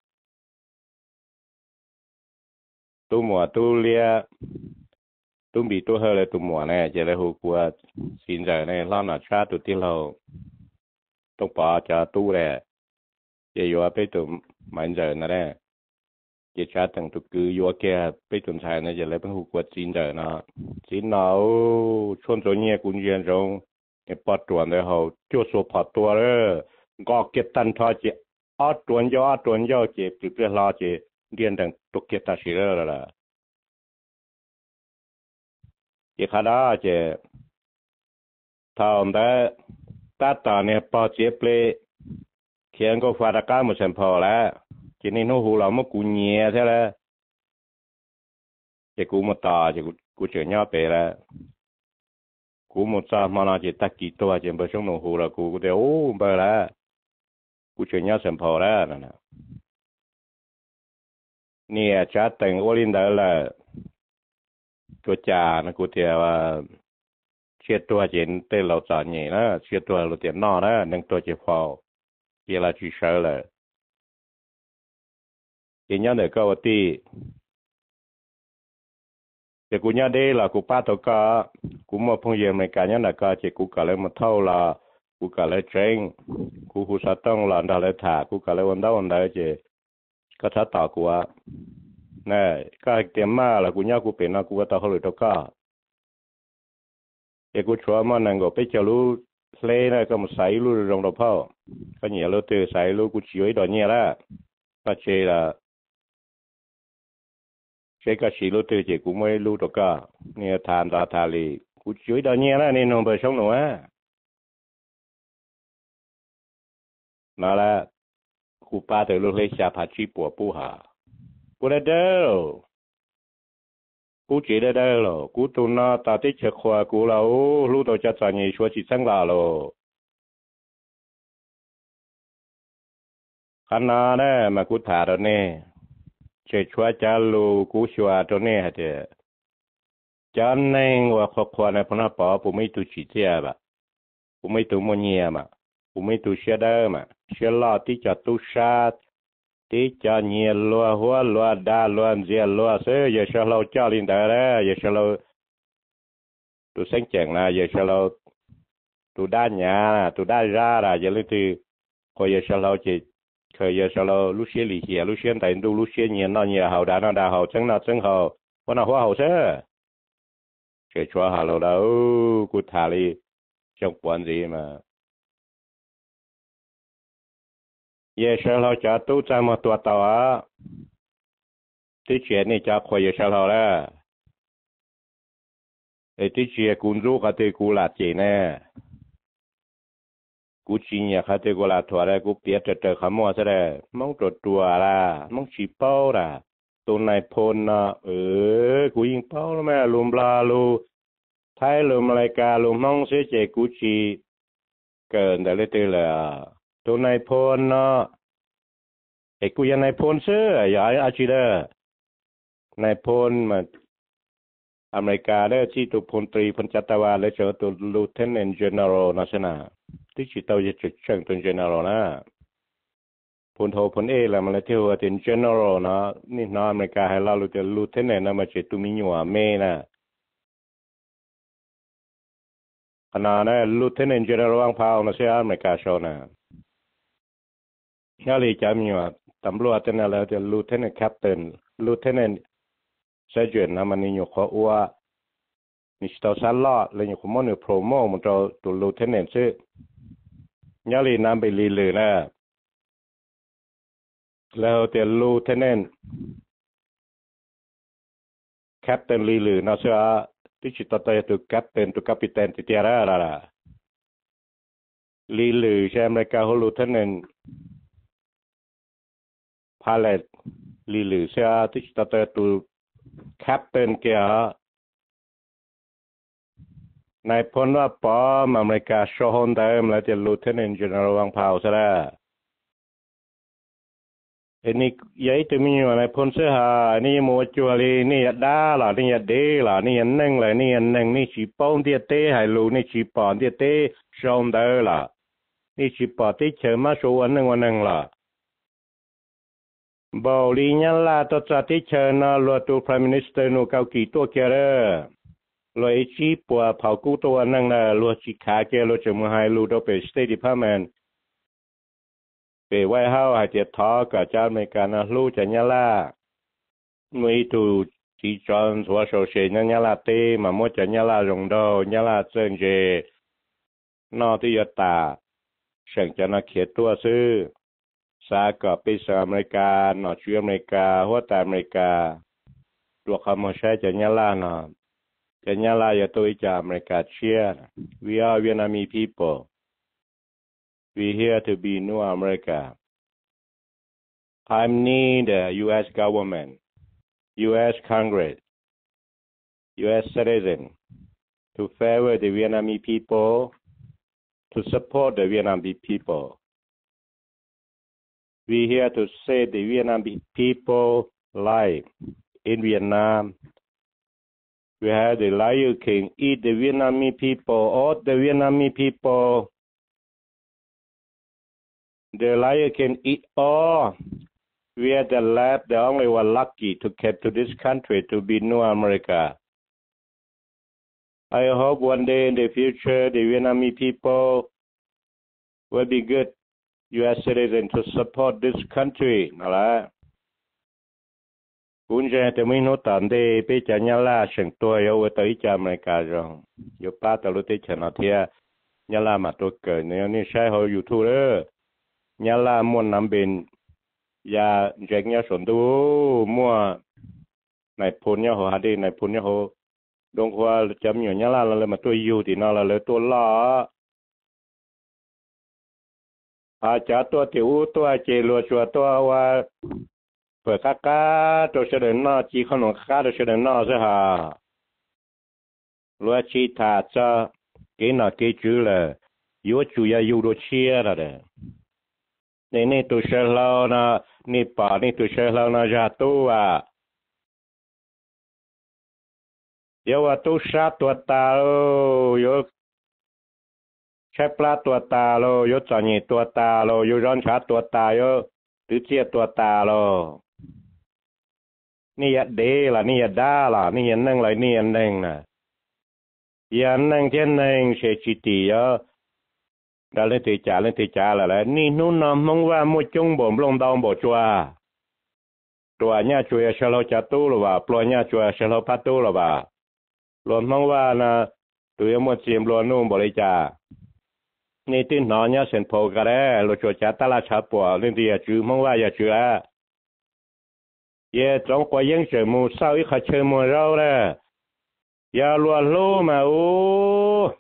ตัวหมัวตัวเลี้ยตัวบีตัวเฮเลยตัวหมัวเนี่ยจะได้หัวกลัวสินใจเนี่ยล้อหน้าชาตัวที่เราต้องปาจะตู้เลยจะอยู่ไปตัวมันใจนั่นแหละจะชาตั้งตุกืออยู่แก่ไปตัวชายเนี่ยจะได้เป็นหัวกลัวสินใจนะสินเอาชวนตัวเนี่ยกุญแจตรงเนี่ยปอดตัวเนี่ยเขาจ้วสูบผัดตัวเลยก็เก็บตันทอจีออดตัวยออดตัวยอจีปลื้มรอจีเรียนดังตุกเก็บตาชีเร่ละจีขาดาจีถ้าอันใดตาตาเนี่ยพอจีเปลเขียนก็ฟาดก้ามุสันพอแล้วจีนี่นู้หูเราไม่กูเงียใช่ไหมจีกูมาตาจีกูกูเจอเนาะไปแล้วกูมาตามานาจีตะกี้ตัวจีไปช่วงนู้หูเรากูกูเดี๋ยวโอ้ไปแล้วกูเจอเนาะสันพอแล้วนั่นนะเนี่ยชัดแต่งโอลินได้ละตัวจ่านะกูเทียว่าเชื่อตัวเจนเต้เราจ่าเนี่ยนะเชื่อตัวเราเตียนนอนะหนึ่งตัวเจ็บพอเกี่ยวกับชีเชอร์เลยเกี่ยงเนี่ยก็ว่าที่แต่กูเนี่ยได้ละกูป้าตัวก็กูมาพงเยี่ยมในการเนี่ยนะก็เจกูก็เลยมาเท่าละกูกะเลยเจงกูกูสะต้องหลอนดาเลยถากูกะเลยวันดาวันดาเจก็ถ้าต่อกูอ่ะนี่ก็เตรียมมาแล้วกูย่ากูเป็นนะกูก็ต่อเขาเลยตัวก็เอกูชัวร์มันนั่งก็ไปเจอรู้เลยนะก็มาใส่รู้รองดอกพ่อก็เหนียวรู้ตื่นใส่รู้กูชิวไอ้ดอกเนี่ยละก็เจละเจก็ชิรู้ตื่นเจกูไม่รู้ตัวก็เนี่ยทานตาทาลีกูชิวไอ้ดอกเนี่ยละนี่น้องไปช่องหนูอ่ะมาละกูป้าเตอรู้เลยชาพัชิปัวปูหากูได้เด้อกูจีได้เด้อหรอกูตัวน่าตาที่เชื่อขวากูแล้วรู้ตัวจะจ่ายเงินชัวร์จิตสังลาหรอขนาดนั้นมากูถามตัวนี้เชื่อชัวร์จะรู้กูชัวร์ตัวนี้ฮะเจ้าจันเองว่าขวาในพนักป่าผมไม่ตัวจีเจ้าบ่ผมไม่ตัวมันเงียบผมไม่ตัวเชื่อได้มาเชื่อลาที่จะตุชาติที่จะเงียลัวหัวลัวดาลัวเจียลัวเสียอย่าเชื่อเราเจ้าลินได้แล้วอย่าเชื่อเราตัวเส้นแจงนะอย่าเชื่อเราตัวด้านหยาตัวด้านร่าละอย่าเลยที่คอยอย่าเชื่อเราจะเคยอย่าเชื่อเราลูกเชี่ยหลีเหี้ยลูกเชี่ยแต่ดูลูกเชี่ยเงียนนอนเงียเขาด่านาด่าเขาจังนาจังเขาวันน่ะหัวเขาเสียเชื่อชัวร์หาเราแล้วกูทาลีจังปวนจีมาเยเชลเราจะตู้ใจมาตัวต่อที่เชียนี่จะคอยเยเชลเราแล้วไอ้ที่เชียกุนรู้เขาตีกูหลาดจีแน่กูชินเนี่ยเขาตีกูหลาดถั่วได้กูเปียเจอเจอขโมยซะได้มองตัวตัวละมองชีเป้าละตัวนายพลนะเออกูยิงเป้าแล้วแม่ลุมปลาลูไทยลุมรายการลุมมองเสียเจกูชีเกินแต่เลยตีเลยตัวนายพลนะไอ้กูยังนายพลเสื้ออย่าอาชีเด้อนายพลมาอเมริกาได้ที่ตัวพลตรีพลจัตวาและเจอตัวลูเทนเนนเจเนอรัลนะใช่ไหมที่ชิตเอาจะเชิงตัวเจเนอรัลนะพลโทพลเอแล้วมันเลยที่ว่าเป็นเจเนอรัลนะนี่นออเมริกาให้เราลูเทนลูเทนเนนนะมาเจตุมิญวาเมนะขณะนั้นลูเทนเนนเจเนอรัลวังพาวนะใช่อเมริกาโชนะยาลีจามีว่าตำรวจเนี่ยแล้วจะลูเทนเนนแคปเทนลูเทนเนนเซจวนนะมันนี่อยู่ข้อว่านี่สตอซัลลอดเลยอยู่ข้อมันอยู่โปรโมมันจะตัวลูเทนเนนซึ่งยาลีนำไปลีเลยนะแล้วจะลูเทนเนนแคปเทนลีเลยนะเชื่อที่จิตตัวตัวแคปเทนตัวกัปตันที่เทียร่าละลีเลยใช่ไหมครับลูเทนเนนพาเลตลีเลยเชื่อที่จิตตัวตัวแคปเทนเกียร์นายพลว่าปอมอเมริกาโชฮอนเดิมแล้วจะลูเทนเนนเจเนอรัลวังพาวซะแล้วอันนี้ยัยตัวมีอยู่นายพลเสียหานี่มัวจัวลีนี่ยัดด้าล่ะนี่ยัดเดล่ะนี่ยันนั่งเลยนี่ยันนั่งนี่ชีปอนเดียเต้ให้ลูนี่ชีปอนเดียเต้โชนเดิมล่ะนี่ชีปอนที่เชื่อมาโชวันหนึ่งวันหนึ่งล่ะบอลีนั่นล่ะตัวจัดที่เชิญนะลัวตัวพรีมินิสเตอร์นูเกากีตัวเกเรลัวไอชีปัวเผากู้ตัวนั่งนะลัวชิคาเกลัวจะมาให้ลูตัวเป็นสเตทดีพาร์ตเมนต์ไปไว้เฮาให้เจ็ดท้อกับเจ้าอเมริกันนะลูจะนั่นล่ะมีถูจีจอนสัวโชเชนนั่นล่ะเต้มาโมจะนั่นล่ะรงโดนั่นล่ะเซิงเจนอที่ยตาเชิงจะนักเขียนตัวซื้อสากับไปสอเมริกาหนอชื่ออเมริกาหัวตาอเมริกาตัวคำว่าใช้จะยันล่านะจะยันล่าอย่าตัวจากอเมริกาเชีย we are Vietnamese people we here to be new America I need the U S government U S Congress U S citizen to favor the Vietnamese people to support the Vietnamese people we here to save the Vietnamese people life in Vietnam. We have the Lion King eat the Vietnamese people, all the Vietnamese people. The Lion King eat all. We are the last, the only one lucky to get to this country to be New America. I hope one day in the future the Vietnamese people would be good U S citizen to support this country nó là cũng giờ thì mình nói tạm đây bây giờ nhà la sinh tuổi yêu tới cha mẹ cả rồi yêu ba tao lúc tới chờ nó thì nhà la mà tôi cười nếu như sai hồi YouTube đó nhà la muốn nắm bên ya dạy nhà sổn tu mua này phun nhà họ đi này phun nhà họ đông qua chấm nhiều nhà la là mà tôi yêu thì nó là lấy tôi lo à cha tôi tiểu tôi chỉ lúa chùa tôiว่าเปิดค่าก้าตัวเสด็จนอจีขนมค่าตัวเสด็จนอใช่ฮะรัวชีถาจะกินหน่อกินจื้อเลยยูจูยายูโรเชียละเด้นี่นี่ตัวเชลเรานะนี่ป่านี่ตัวเชลเรานะจะตัวเดี๋ยวว่าตัวชาตัวตาโลยูใช้ปลาตัวตาโลยูจอนี่ตัวตาโลยูร้อนชาตัวตายูตื้อเจียตัวตาโลนี่ยัดเดล่ะนี่ยัดด้าล่ะนี่ยันนั่งเลยนี่ยันนั่งน่ะยันนั่งเทียนนั่งเชจิตีเยอะดาเล่นตีจ่าเล่นตีจ่าละแหละนี่นู่นน่ะมองว่ามั่วจงบ่มลงดองบ่จัวตัวเนี่ยจัวเชลล์จัดตู้หรือว่าปลอยเนี่ยจัวเชลล์พัดตู้หรือว่าหลวงมองว่านะตัวยังมั่วเจียมล้วนนู่นบ่เลยจ่านี่ตีนอนเนี่ยเส้นโผล่กันแล้วเราจัวจัดตลาดชาปัวเล่นตีอย่าจื้อมองว่าอย่าจื้อ也中国人是木少一个车木肉嘞，也乱路嘛哦，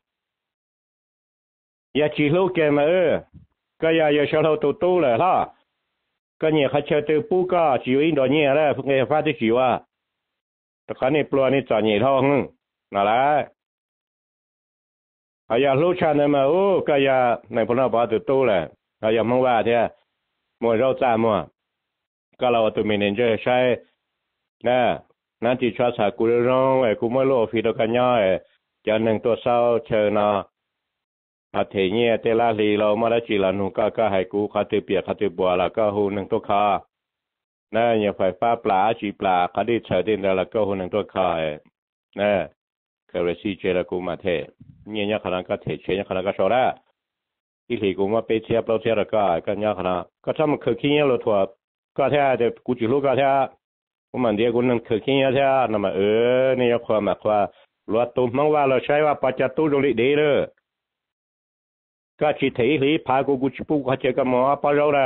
也记录给嘛呃，个也也小头都多了哈，个你还车都不高，只有一多年了，不给发的少啊，这看你不然你找你头哼，哪来？哎呀，路上的嘛哦，个也那不能把都多了，哎呀，梦话的，木肉炸木。ก็เราตัวมีเนเจอร์ใช้นะนั่นที่ชอบสากุเรื่องไอ้กูไม่รู้ฟิโดกันย่อยจะหนึ่งตัวเศร้าเชิญนะอาเทียเตล่าลีเรามาได้จีละหนูก็ก็ให้กูคาติเปียคาติบัวแล้วก็หูหนึ่งตัวคานะอย่าไฟฟ้าปลาจีปลาคดีเชิญดินแล้วก็หูหนึ่งตัวคานะเคยซีเจแล้วกูมาเทเนี่ยเนี่ยขนาดก็เทเชียขนาดก็ชอบได้อีหลีกูมาไปเทียบเราเทียบแล้วก็ก็เนี่ยขนาดก็ถ้ามันเคยคิดเนี่ยเราถั่วก็แท้แต่กูจิรู้ก็แท้ผมมันเดียวกูนั่งเคยคิดแท้นั่นมาเออนี่ยความหมายว่ารัวตุ้มมังว่าเราใช้ว่าปัจจัยตู้ตรงนี้ดีเลยก็ชิดที่หลีพากูกูชิปูเขาเจอกับหมอปะเราละ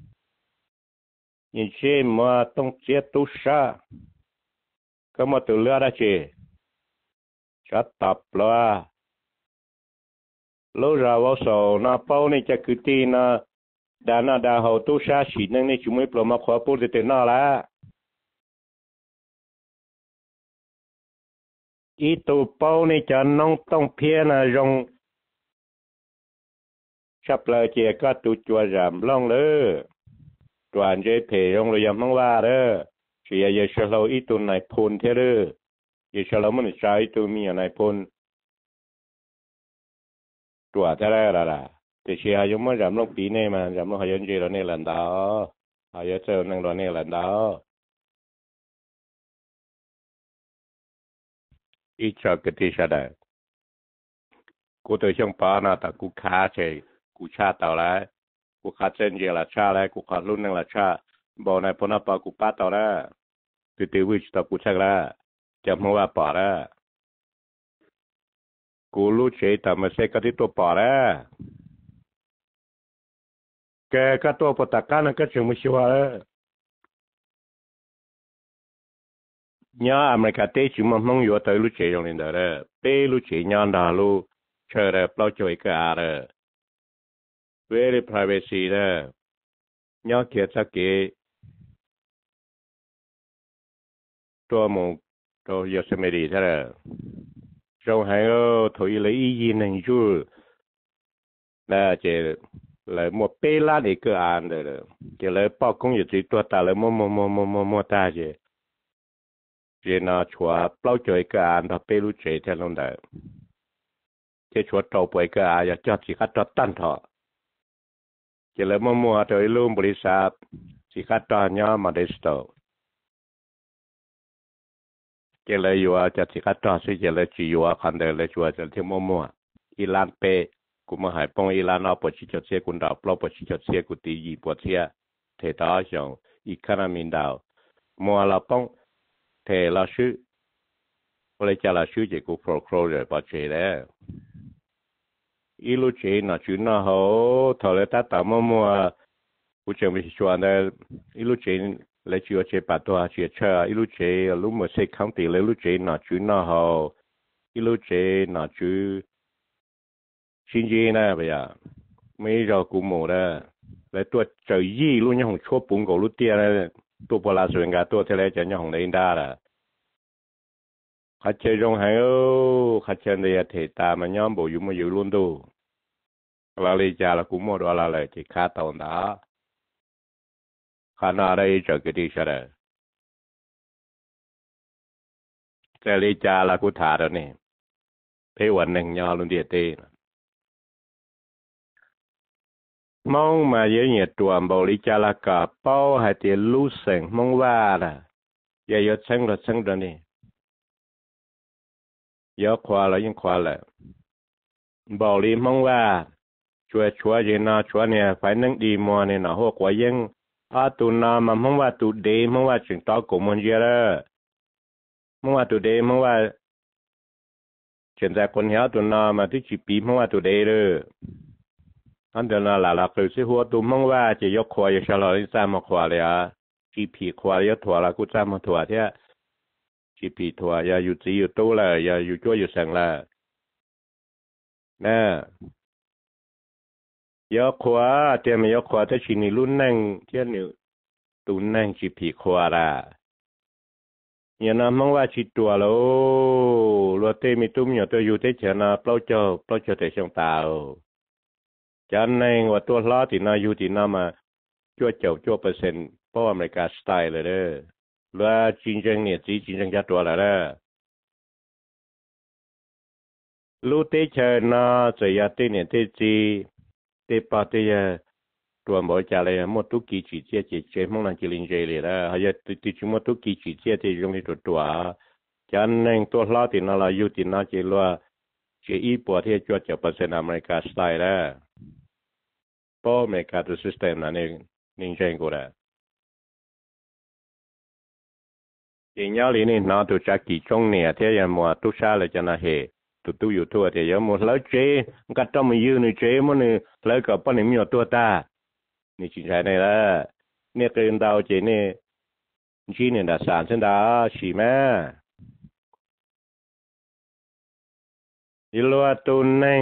ยิ่งเช่นมาต้องเจ็บตู้ชาก็มาตัวเลือดได้เจชัดตับละแล้วเราว่าสาวน้าเป้านี่จะคือตีนะดานาดาเขาตู้ชาฉีดนั่งนี่จุ่มไม่ปลอมาขวาปูจะเต็มหน้าละอีตัวเป้านี่จะน้องต้องเพี้ยนะยงชับเลยเจ้าก็ตัวจัวจำล่องเลยตัวอันเจเพยงเลยยังมั่งว่าเด้อเสียเยชเราอีตัวไหนพูนเท่าเด้อเยชเรามันใช้ตัวมีอะไรพูนตัวเท่าไรล่ะล่ะแต่เชียร์ยังไม่จำลงปีนี้มันจำลงหายันเจเราเนี่ยหลังดาวหายันเจอนั่งเราเนี่ยหลังดาวอีชอบกติชาได้กูตัวช่างป้านะแต่กูค้าเฉยกูชาต่อแล้วกูขาดเส้นเจละชาแล้วกูขาดรุ่นนึงละชาบอกในพนักปากูป้าต่อแล้วติดติวิชต่อกูชักแล้วจะมาว่าป่าแล้วกูรู้เฉยแต่ไม่ใช่กติตัวป่าแล้วแกก็ตัวปตะการนั่นก็จึงไม่ชัวร์แล้วเนี่ยอเมริกาเตจิมันมองอยู่แต่รู้เฉยอย่างนี้เด้อเป้รู้เฉยงานดาลูเชื่อเลยเปล่าจ่อยก็อะไร very privacy เด้อเนี่ยเกียรติสักเกตัวมงตัวยศไม่ดีใช่ไหมจงให้เราถอยเลยอีกหนึ่งจุดน่าจะเลยมัวเปล่าอีกอันเด้อจะเลยปอกคงอยู่ที่ตัวตาเลยมัวมัวมัวมัวมัวมัวตาเจเจน่าชัวเปล่าจ่อยก็อันถ้าเปรู้เฉยแทนลงได้เจ้าชัวต่อไปก็อาจจะจัดสิคัดตัดตั้นเถอะจะเลยมัวมัวโดยลุ่มบริษัทสิคัดตัดเนี่ยมาได้สโตจะเลยอยู่อาจจะสิคัดตัดสิจะเลยจีอยู่คันเดียวเลยชัวจะที่มัวมัวอีลานเปกูมาหายปองอีลานอปอชิจเสียกุนดาวปลอปอชิจเสียกุตียีปอเสียเทตาจงอีคานามินดาวมัวเราปองเทเราชื่อเลยจะเราชื่อเจกูโปรโครเลยปอเจแล้วอีลูเจน่ะชื่อน่ะเขาทอเลตาตามมัวกูจะไม่ชวนได้อีลูเจเลยชื่อเจปัตตัวเชียเชออีลูเจลูมือเซ็กคังตีเลยลูเจน่ะชื่อน่ะเขาอีลูเจน่ะชื่อชินจีน่ะไปอ่ะไม่รอกูหมดแล้วแล้วตัวเจอยี่ลูกยังของชั่วปุ่งกับลูกเตี้ยเลยตัวปลาสวยงาตัวเทเลจะยังของเล่นได้ละขัดเชยงหายโอ้ขัดเชยในเทตามันย้อมบ่อยู่มาอยู่ล้วนดูเราเลยจ่าละกูหมดว่าอะไรที่ขาตอนดาขนาดได้เจอกันดีใช่ไหมแต่เลยจ่าละกูถาแล้วนี่เพื่อวันหนึ่งย้อนลุนเดียเต้มองมาเยอะเนี่ยตัวบริจาคกับเป้าให้เตียรู้เสียงมองว่าล่ะอย่าหยุดเสียงรถเสียงตัวนี้เยอะขวาแล้วยังขวาแหละบริมองว่าช่วยช่วยเจน่าช่วยเนี่ยไฟนั่งดีมัวเนี่ยนะหัวกว่ายังอาตุนามามองว่าตุเดมองว่าจึงต่อกุมันเยอะมองว่าตุเดมองว่าเช่นแต่คนเหี้ยตุนามาที่จีปีมองว่าตุเดเลยอันเดินหลักๆคือสิหัวตุ้มมองว่าจะยกขวายชะลอที่สร้างมาขวาเลยอ่ะจีพีขวายกถั่วละกูสร้างมาถั่วเท่าจีพีถั่วอย่าอยู่จีอยู่ตู้เลยอย่าอยู่จ้วยอยู่แสงละน่ะยกขวาเตรียมยกขวาถ้าชินิรุ่นนั่งเที่ยนิวตุนนั่งจีพีขวาละเนี่ยนะมองว่าจีตัวแล้วรัวเตมีตุ้มอยู่ตัวอยู่ที่เฉยนะเปล่าเจ้าเปล่าเจ้าแต่ช่างตาจันในว่าตัวล้อที่น่าอยู่ที่น่ามาจ้วเจ้าจ้วเปอร์เซ็นต์เพราะอเมริกาสไตล์เลยเด้อแล้วจริงจังเนี่ยจีจริงจังจัดตัวละเด้อรู้เตเชน่าจะยาเตเนี่ยเตจีเตปาเตยตัวบ่จะเลยหมดทุกกี่จีเจเจเจมองนั่งจิลินเจเลยละหายติติจุมทุกกี่จีเจเจตรงนี้ตัวตัวจันในตัวล้อที่น่าเราอยู่ที่น่าเจลัวเจอีปวดที่จ้วเจ้าเปอร์เซ็นต์อเมริกาสไตล์แล้วพอเมกาตัวซิสเต็มนั่นเองนิ่งเจงกูได้ยิ่งยาวลีนี่น้าตัวจักกี่จงเนี่ยเทียมมัวตุชาเลยจะน่าเหตุตุอยู่ทั่วเทียมมัวแล้วเจก็ต้องมายืนนี่เจมันนี่แล้วก็ปั้นนี่มีตัวตานี่จริงใจนี่ละเนี่ยเกินดาวเจนี่จีเนี่ยด่าสารเส้นดาฉีแม่ยิ่งลัวตัวนั่ง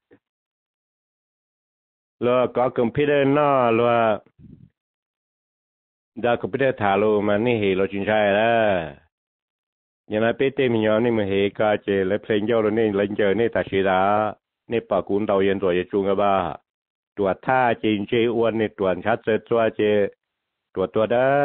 ลัวก็คอมพิวเตอร์น่าลัวดาคอมพิวเตอร์ถาโลมันนี่เหตุเราจริงใจละยังไงเป้เต้มีย้อนนี่มันเหตุการณ์เจและเพลงย่อเราเนี่ยเล่นเจอเนี่ยตัดชีดาเนี่ยปากุนดาวยันตัวจะจุงกับบ้าตัวท่าจริงเจอ้วนเนี่ยตัวชัดเจนตัวเจตัวตัวเด้อ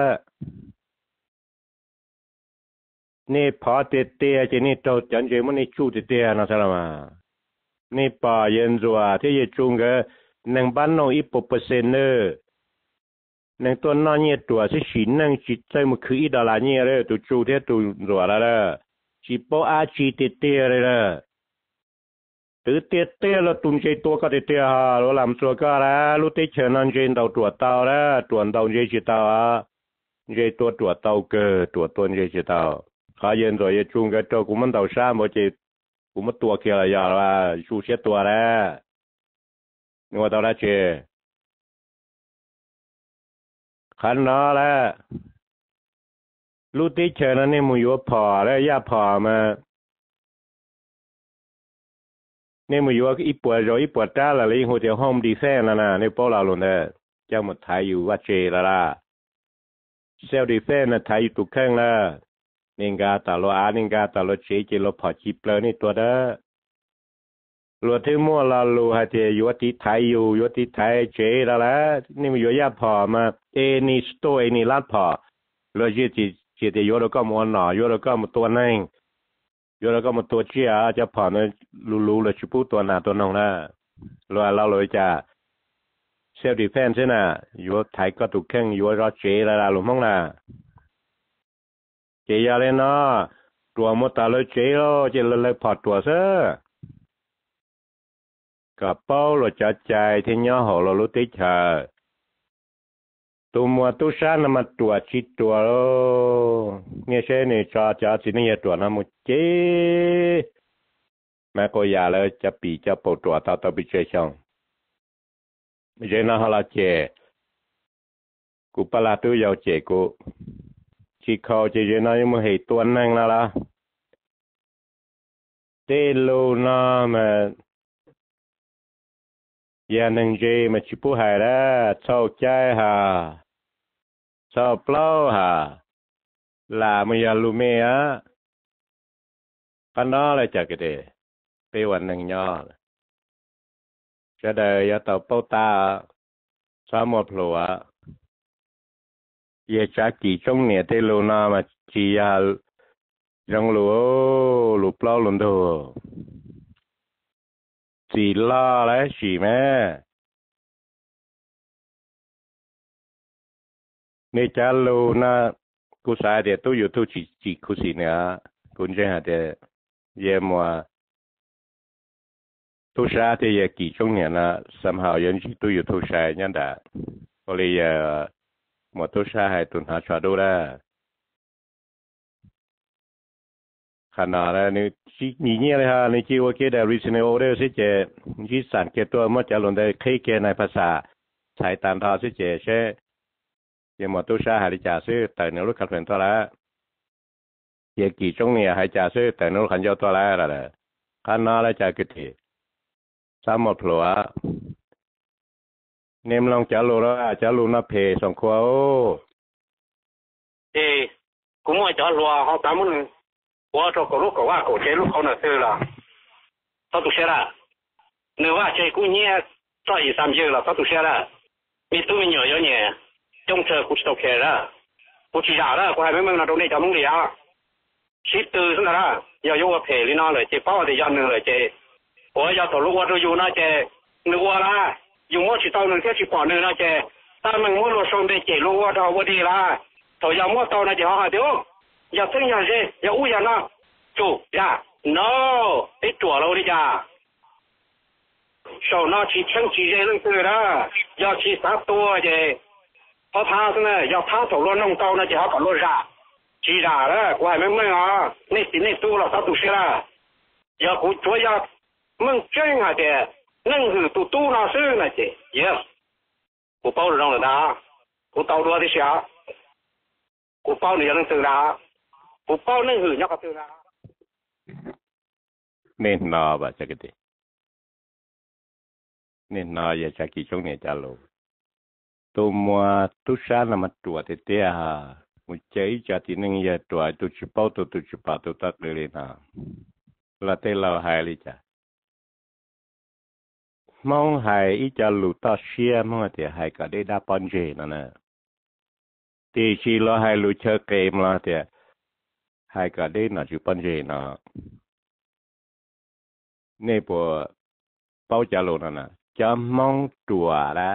นี่พอเตเตเจนี่ตัวจันเจมันนี่ชูเตเตนะสลามานี่ป่ายันตัวที่จะจุงกับหนึ่งบ้านน้องอีปเปอร์เซ็นต์เนอหนึ่งตัวน้อยเนี่ยตัวที่ฉีนนั่งจิตใจมันคืออีดาลาเนี่ยเลยตัวจูเท่ตัวรัวแล้วละจีโปอาจีเตเตเลยละตัวเตเตแล้วตุนใจตัวก็เตเตฮะแล้วลำตัวก็แล้วรู้เตเชนันเจนตัวตัวเต่าแล้วตัวเต่าเจจิตเต่าอ่ะเจตัวตัวเต่าเกอตัวตัวเจจิตเต่าข้าเย็นตัวเยจุงกับตัวกูมันเต่าซ้ำบ่เจกูมันตัวเกี่ยวอะไรอย่างละชูเช็ดตัวแล้วนี่ว่าตัวละเจขันน้อแล้วลูกที่เชิญนั่นนี่มึงอยู่พอแล้วย่าพอมาเนี่ยมึงอยู่อีปวดรออีปวดจ้าละเลยหัวเดียวห้องดีแซ่แล้วนะในโป้เราหลุดเนี่ยเจ้าหมดไทยอยู่ว่าเจละล่ะเซลดีแซ่น่ะไทยอยู่ตุกแข้งละนิงกาตาโลอานิงกาตาโลเจเจโลพอจีเปลนี่ตัวเด้อหลวดที่มั่วเราลูให้เทียอยู่ที่ไทยอยู่อยู่ที่ไทยเจละละนี่มึงอยู่ย่าพอมาเอนี่สโตเอนี่ลาดพอเราเจจีเจเดียวเราก็มัวหน่ออยู่เราก็มัวตัวนั่งอยู่เราก็มัวตัวเชี่ยจะผ่อนรู้รู้เลยชิบุตัวหน้าตัวน้องนะเราเราเลยจะเซลดิเฟนซ์นะอยู่ไทยก็ถูกแข่งอยู่รอเจละละหลุมห้องนะเจียเลยเนาะตัวมัวตาเลยเจโอเจเลยเลยพอตัวเซ่ cả bao rồi trả chạy thì nhớ họ là lúc tết chờ tụ mua tụ sáng nằm tua chỉ tua lo nghe xe này cho cho chỉ nên tua nằm một chế mà có nhà làจะปีจะปวดตัวตาตาบิเชชงเจน่าฮาลาเจกูปลาตัวยาวเจกูชีเขาเจเจน่ายังไม่เห็นตัวนั่งแล้วล่ะเตลูน่ามาอย่านั่งเจมาชิบุหายแล้วเศร้าใจฮะเศร้าเปล่าฮะลาไม่ยาลูเมียกันน้อเลยจากเดไปวันหนึ่งย่อจะได้ยาต่อเป้าตาสามหมดหลัวเยจากกี่จงเนี่ยเตลูน่ามาจียาจังหลัวหลุเปล่าหลุนโตจีล่าแล้วสีแม่นี่จะลูน่ากูสายเดี๋ยวตู้อยู่ตู้จีจีกูสีเนี่ยกูจะหาเดี๋ยวเยี่ยมว่าตู้ชาที่ยากี่จงเนี่ยนะสมัยยังที่ตู้อยู่ตู้ชายนั่นแหละก็เลยยาหมดตู้ชายให้ตุนหาชาดูแลขนาดนั้นนี่ที่นี่เนี่ยเลยฮะนี่ที่ว่าเกี่ยวกับ regional order สิเจที่สารเกี่ยวตัวมันจะลงได้เคยเกี่ยวในภาษาใช้ตามทอสิเจใช่ยังหมดตู้ชายหายจ่าซื้อแต่เนื้อลูกขัดเป็นตัวละยากี่จงเนี่ยหายจ่าซื้อแต่เนื้อลูกขันเจ้าตัวละอะไรขนาดแล้วจะกิจสามหมดหลัวเนมลองจะรู้แล้วจะรู้นับเพสองขวบ
เอ้กูไม่จะรัวเขาตามมึงว่าจะกูรู้ก็ว่ากูเจลูกเขาเนี่ยซื้อละเขาตุเสียละเนื้อว่าเจกูเนี่ยใจสามเยอะละเขาตุเสียละมีตู้มีเหนียวเยอะเนี่ยจงเธอกูจะต้องแค่ละกูจีจ่าละกูให้มึงนะตรงนี้จะมึงเลี้ยชิดตื่นนั่นละอย่าโยกเพลิน่าเลยเจ้าป้าเดี๋ยวยันหนึ่งเลยเจ้我要走路我就有那些那我啦，有我去到那些去管那些，他们我路上的街路我到我的啦，都要我到那就好好的，要怎样些，要乌样啦，就呀 ，no， 你做了的家，手拿去撑起些人子啦，要去啥多的，他他是呢，要他走路弄到那就好搞路上，记啥了，我还没问啊，那是那多了他都是了，要不主要。มึงเจ้งอะไรนั่งหือตู้ตู้น่าซื้อนะเจ๊เยอะกูเป้าหรือน้องหรือนะกูเตาดัวที่เสียกูเป้าหรือยังซื้อนะกูเป้านั่งหือยักษ์ซื้อนะ
เน้นนอบ่จักรดิเน้นนออย่าจักกี่ช่วงเนี่ยจะรู้ตัวมัวตุชานะมาตัวเตี้ยฮะมุเจ๊จะที่นึงอย่าตัวตุชิเป้าตัวตุชิปาตัวตักเลยนะละเตเราหายเลยจ้ะมองหายอีจะหลุดต่อเชียมองแต่หายก็ได้ดาปอนเจนั่นนะตีชีเราหายหลุดเชอเกมละแต่หายก็ได้น่าจุปอนเจนะนี่พอเป้าจะหลุดนั่นนะจะมองตัวละ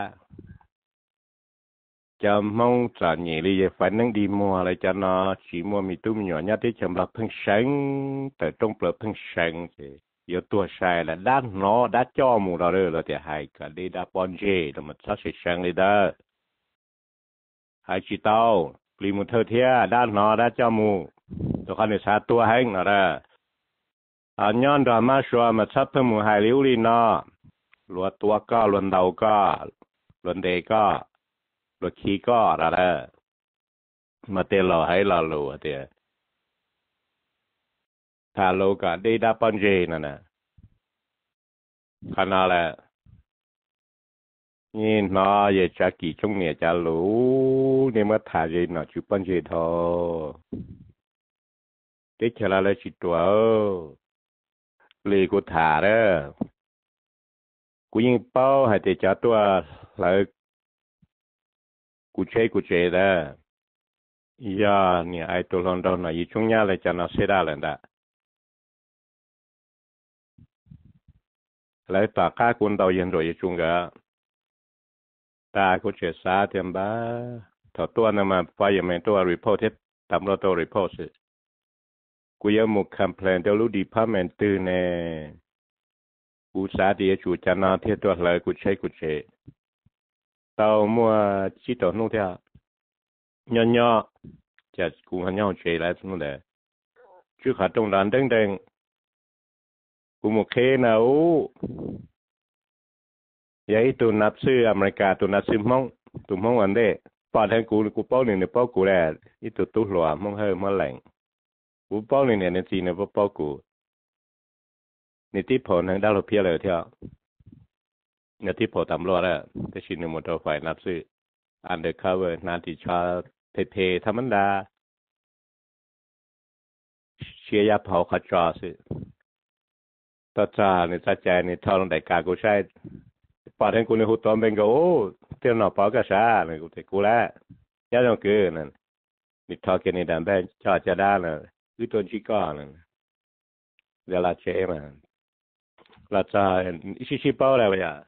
จะมองจากนี้เลยฝันนั่งดีมัวอะไรจะน่าชีมัวมีตุ้มหยอดยัดที่จำลักทั้งเชิงแต่ต้องเปลือกทั้งเชิงสิ有多晒了，那孬那酵母了了了的还个你那帮助，那么这是生的的，还知道里木特天那孬那酵母，都看你啥多很了的，啊，伢子嘛说嘛，差不多还留哩呢，落多个，落头个，落地个，落气个了的，嘛得了还了了的。ถ้าโลกาได้ดับปัญเจนั่นนะขนาดแหละนี่น้ออย่าจะกี่ช่วงเนี่ยจะรู้เนี่ยเมื่อถ่ายเจนหน่อยจุปัญเจทอเด็กเชลาเลยจิตตัวเลยกูถ่ายแล้วกูยิงเป้าให้เตจัดตัวแล้วกูเช่กูเจแล้วย่าเนี่ยไอตัวลอนดอนน่ะยี่ช่วงนี้เลยจะน่าเสียดายเลยนะlại tòa cá quân đầu yên rồi chung cả ta cũng chỉ xa thêm ba thọ tua nè mà phải mình tua report hết tạm lo tua report sựกูยังมุก complain เดี๋ยวรู้ department ตื่นเนี่ยกู cú xã thì chủ cho nó thiết toán lời cú chơi cú chơi tao mua chỉ tao nông theo nhỏ nhỏ chả cú hắn nhau chơi lại xong rồi chứ khá trong đàn đeng đeng cú một khế nào vậy tụi nạp sư America tụi nạp sư mong tụi mong vấn đề bỏ thêm cú cú bao nhiêu bao cú là ít tụi tụi lúa mong hơi mong lạnh cú bao nhiêu này gì nữa bao bao cúนี่ที่ผลทางด้านเราเพียเลยเที่ยวเนี่ยที่ผลตำรวจอะที่ชินมอเตอร์ไฟนับซื้อ undercover นาทีชาเทๆธรรมดาเชียร์ยาเผาขจรสิต่อจากเนี่ยจะใจเนี่ยท่อลงแต่กากูใช้ปอดให้กูในหัวต้นเป็นก็โอ้เที่ยวหนอปอกระชาเนี่ยกูแต่กูแล้วยาต้องเกินนั่นนี่ท่อเกินในดำแบนชอจะได้เลยคือตัวชี้ก้อนนั่นเวลาเชื่อมันlà cha chỉ chỉ bảo là bây giờ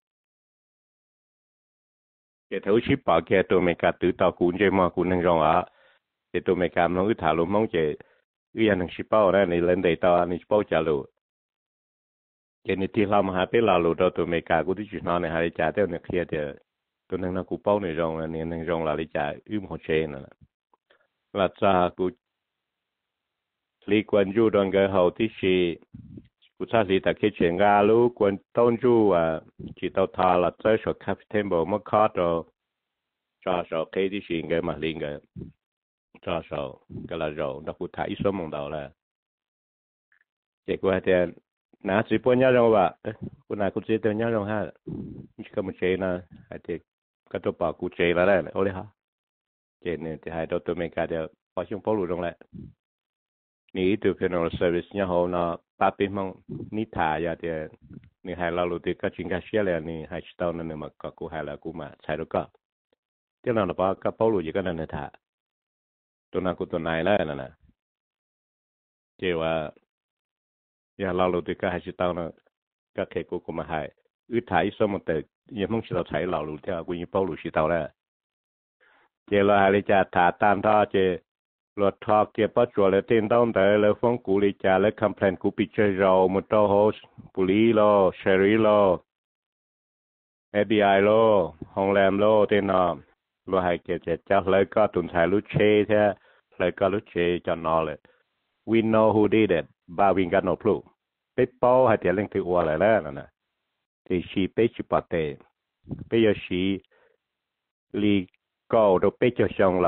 cái thứ chỉ bảo cái tụi mình cả tự tạo cuốn chơi mà cuốn năng rong á cái tụi mình cả nó cứ thả luôn mong chơi cái anh chỉ bảo này này lên đây tao anh chỉ bảo trả luôn cái này thì làm hai bên là luôn đó tụi mình cả cũng đi chuyện này hai trả theo này kia thì tụi năng nó cũng bảo này rong là này năng rong là đi trả ưu một chơi nữa là cha cũng lý quan du đoàn cái hậu thì chỉกูชาลีแต่คิดเชียงกาลูกวนต้นจูอ่ะจีตทาละเจ้าชดแคปเทนบอกมาคอดจ่อจ่อเคที่ชิงกันมาลิงกันจ่อจ่อก็ละจ่อนักกูถ่ายอีสมมองดาวละเจ้ากูให้เดินน้าสิปนยาจงว่าเอ้กูน่ากูเจอเดินยาจงฮะนี่ก็มันเจนะให้เด็กก็ตัวปากกูเจแล้วแหละโอ้เลยฮะเจเนี่ยที่ให้ตัวตัวเมกาเดียวพอช่วงพอรู้ตรงแหละนี่ตัวเป็นองค์เซอร์วิสเนี่ยเขาเนาะป้าเป็นมองนิทายาเดียนี่ให้เรารู้ที่ก็จริงก็เชื่อเลยนี่ให้ชิตานั่นเนี่ยมาก็กูให้แล้วกูมาใช้แล้วก็ที่เราเนี่ยป้าก็พอรู้อยู่ก็นั่นเนี่ยท่าตัวนั้นกูตัวไหนแล้วนั่นน่ะเจ้าว่าอย่าเรารู้ที่ก็ให้ชิตานั่นก็แค่กูกูมาให้อึดถ่ายสมมติยังมึงชิตาใช้เรารู้ที่กูยังพอรู้ชิตาแล้วเจ้าเราให้จะถ่าตามท่าเจ้รถทอกเก็บปัจจุบันเลยตีนต้องแต่เลยฟ้องกูเลยจ่าเลยคำแพลนกูปิดเจอเราหมดตัวโฮสปุลีโลเชอรี่โลเอฟบีไอโลห้องแรมโลตีนอเราให้เก็บเจ็ดเจ้าเลยก็ตุนถ่ายลุเช่แท้เลยก็ลุเช่จนนอเลย we know who did it บ้าวิ่งกันโนพลูไปเป้าให้เดี๋ยวเล่นที่อัวอะไรแล้วนะที่ชีไปชิปาเต้ไปยาชีลีก็เราไปเจอช่องละ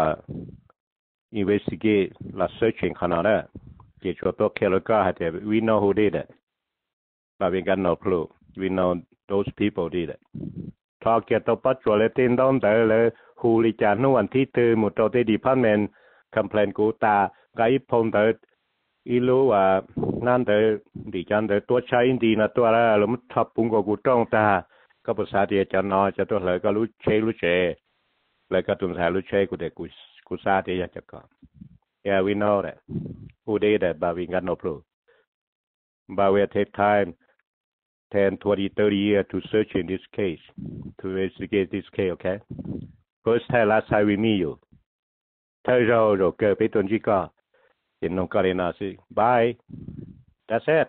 investigate la searching ขนาดนั้นเกี่ยวกับตัวเคลก็ให้เดี๋ยว we know who did it เราเป็นกัน no clue we know those people did it ถ้าเกี่ยวกับปัจจุบันตีนต้องแต่เลยฮูลิจานุวันที่ตื่นหมดตัวที่ department complain กูตาไกด์พงแต่อีรู้ว่านั่นแต่ดิฉันแต่ตัวใช้ดีนะตัวละแล้วมันทับปุ่งกับกูต้องตาก็ภาษาเดียจะนอจะตัวเลยก็รู้เชรู้เชเลยก็ตุนสายรู้เชกูเด็กกูกูซาเดียจะก่อน yeah we know that who did that but we got no proof but we take time ten twenty thirty years to search in this case to investigate this case okay first time last time we meet you ถ้าเราเราเกิดไปตอนที่ก็เห็นน้องก็เลยน่าสิ bye that's it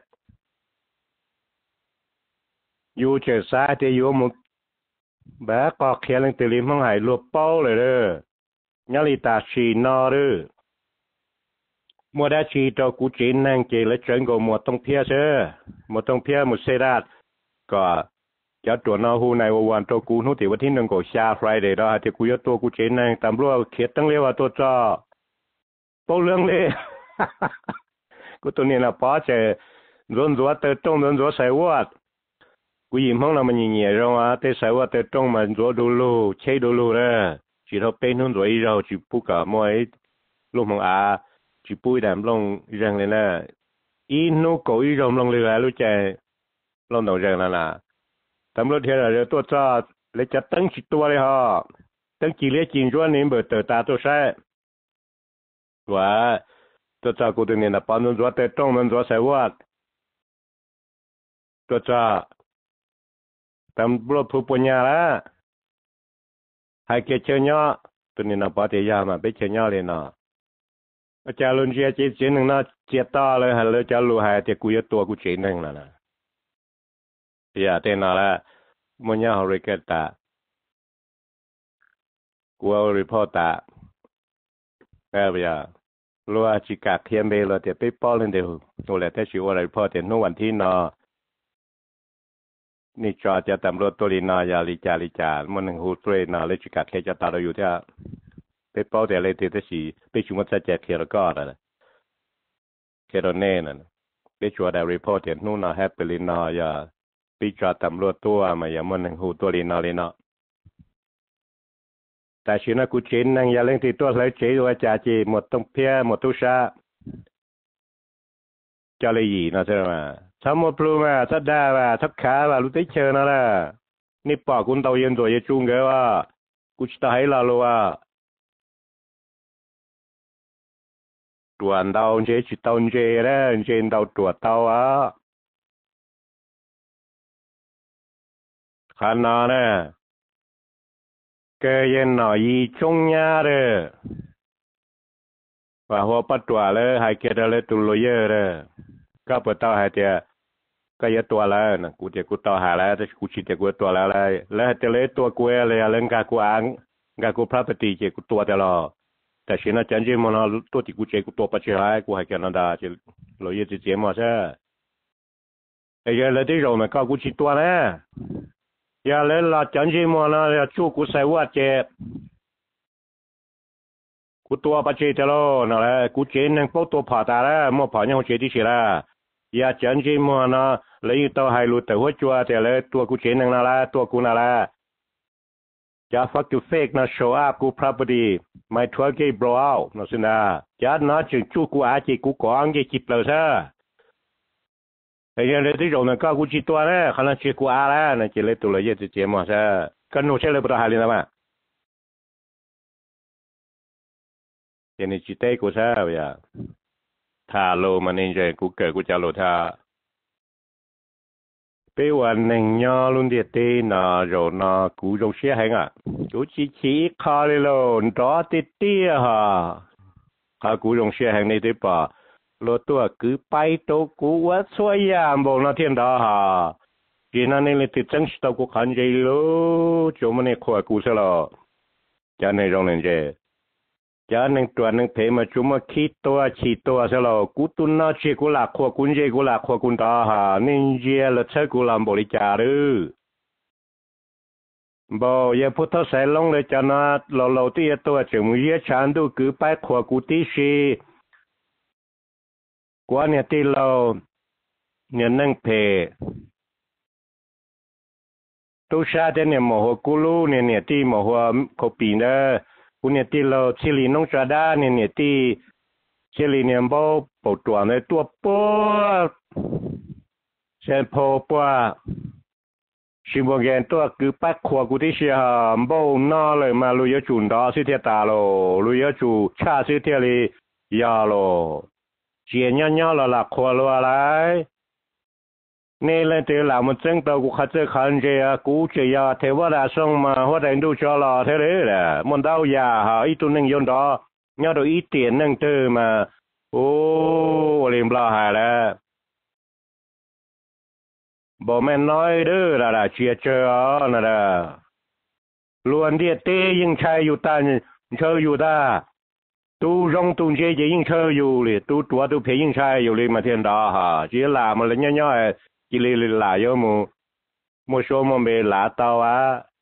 อยู่เจอซาเดียอยู่หมดแบบก็เขียนเรื่องตีลิมห้องหายรวบเป้าเลยเด้อยาลิตาชีนอรือมัวได้ชีตัวกูจีนนั่งเจแล้วเจงก็มัวต้องเพียเชื่อมัวต้องเพียมุเซราดก็จะตัวนอหูในวันตัวกูนู้ติวันที่หนึ่งก็ชาไฟเดย์ได้ที่กูยกตัวกูจีนนั่งตำรวจเขียนตั้งเรียกว่าตัวจ่อโป้เรื่องเลยกูตัวนี้นะป้าเจร้อนรัวเตะตรงร้อนรัวใส่วัดกูยิ้มห้องเรามันยิ่งใหญ่ร้องอ่ะเตะใส่วัดเตะตรงมันรัวดูลูเชี่ยดูลูเลยchỉ thọ bên hơn rồi rồi chỉ bu cả mọi lúc mà à chỉ bui đàm long rằng này là in nó có ý rồng long lừa lúc chạy long đầu rằng là là tầm lúc thế là tôi cho lấy chặt tăng chỉ tua đi họ tăng chỉ lấy chín ruộng nên bờ tờ ta tôi sẽ và tôi cho cô tự nhiên là bao nhiêu ruộng tờ trong nên ruộng sẽ vớt tôi cho tầm lúc thu bồi nhà lá hai cái chơi nhỏ tụi này nó bỏ tiền ra mà biết chơi nhỏ liền nó cha luôn chia chia chia nó chia toเลยฮะเลยจะรู้ให้แต่กูจะตัวกูเฉยนึงแล้วนะอย่าเต้นอะไรมันยังหาริกตากูเอารีพอร์ตาเออไปอ่ะรัวจิกาเทียมเบลเดี๋ยวไปป้อนเดี๋ยวโอ้แหละแต่ชิวอะไรพอเดี๋ยวนู้วันที่นอนี่จอจะตำรวจตัวลีนายาลิจาลิจามันหนึ่งหูตัวนาเลยจิกาแค่จะตาเราอยู่ที่ไปป้อนเดี๋ยวเลยเดี๋ยวสิไปชิวมันจะแจกเทียร์ก็ได้แค่ตอนนี้นั่นไปชัวร์ได้รีพอร์ตเดี๋ยวนู้นนะแฮปปี้ลีนายาไปจอตำรวจตัวมาอย่างมันหนึ่งหูตัวลีนาเลยเนาะแต่ชีนะกูเจนนั่งยาเล่นที่ตัวเลยเจว่าจ่าจีหมดต้องเพียหมดทุกชาจะเลยยีนะใช่ไหมถ้าหมดพลูมาถ้าได้ว่าถ้าขาว่ารู้ได้เชิญนะล่ะนี่ปากคุณเตาเย็นตัวเยจุงเกว่ากูจะตายละลัวตัวอันเตาเจจิตเตาเจแล้วเจนเตาตัวเตาอ่ะขนาดน่ะเกยนหน่อยจงยาเลยว่าหัวปัดตัวเลยหายเกดเลยตุลเยอะเลยก็เปิดเตาหายเดียก็ยัดตัวแล้วนะกูจะกูต่อหาแล้วแต่กูชิดจะกูตัวแล้วเลยแล้วจะเลยตัวกูเลยเรื่องการกูอ่างการกูพระปฏิเจกูตัวแต่ละแต่ฉันน่ะจันจีมันตัวที่กูเจกูตัวปัจจัยกูให้แกนันดาจะเราเยอะจะเจมาใช่ไอ้เรื่องที่เราเนี่ยก็กูชิดตัวนะอย่าเลยละจันจีมันนะอย่าชูกูใส่ว่าเจกูตัวปัจจัยแต่ละนั่นแหละกูเจนนั่งโป๊ตัวผ่าตาแล้วมั่วผ่ายังเจที่เสียละอย่าจันจีมันนะเลยตัวให้รู้แต่หัวจัวแต่เลยตัวกูเจนนั่งนั่นแหละตัวกูนั่นแหละจะฟักกูเฟกนะโชว์อัพกูพระบดีไม่ทัวร์เก็บบราวน์นะสินะจะน่าจึงจูกูอาจีกูกางเก็บจิบเลยซะไอ้เรื่องที่เราเนี่ยก็กูจิตตัวเนี่ยขณะที่กูอาแล้วเนี่ยจะเลยตัวเลยจะเจมาซะก็นู่นเชื่อเลยประหารเลยนะมั้ยเจนี่จิตเต้กูซะเว้ยถ้าโลมันเองจะกูเกิดกูจะโลท่าไปวันหนึ่งยอลุนเดียตีน่ะเราน่ะกูจงเชื่อให้อ่ะกูจีขี้ข้าเลยโลนรอติดเตี้ยฮะข้ากูจงเชื่อให้ในที่ป่ะโลตัวคือไปตัวกูว่าสวยยามบอกนะเทียนดาฮะจีนั่นนี่เลยติดจังสตกูขันใจโลจมันเนี่ยขวากูซะละจะในโรงเรียนเจจะหนึ่งตัวหนึ่งเพมาจุมาคิดตัวฉีดตัวซะแล้วกูตุนน่าเชื่อกูหลักขวากุญเจกูหลักขวากุญตาหานิ่งเจละเชื่อกูลำบริจารือบ่อย่าพูดเท่าใส่ลงเลยจะนะเราเราที่ตัวจมูกเยี่ยชันดูคือไปขวากูที่ชีกว่าเนี่ยที่เราเนี่ยนั่งเพตู้ชาเดเนี่ยหมอหัวกูรู้เนี่ยเนี่ยที่หมอหัวเขาปีเนอกูเนี่ยที่เราชิลีน้องจาด้าเนี่ยเนี่ยที่ชิลีเนี่ยบ่ปวดตัวในตัวปวดเช่นพอปวดชิบวกแกนตัวคือปักขวากูที่เชียร์บ่น่าเลยมาลุยจุนดาสิเทียตาโลลุยจูชาสิเทียลียาโลเจียนย่อๆละละขวาลัวอะไรนี่เลยเดี๋ยวเรามันจึงตัวกูขัดเจอขันเจียกูเจียเทวดาส่งมาหัวใจดูจอลอเท่าไรแหละมันดาวยาหาอีตัวหนึ่งยนดอเนี่ยตัวอีเตียนหนึ่งเจอมาโอ้เรียมลาหายแล้วบ่แม่น้อยเด้อละละเจียเจอนั่นแหละล้วนเดียเตยิ่งใช้อยู่ตาเชออยู่ตาตูรงตูเจจะยิ่งเชออยู่เลยตูตัวตูเพยิ่งใช้อยู่เลยมาเทียนดาฮะเจียลามันเลยย่อยกิเลสหลายอยู่มูมูโชมเบลาตาวะ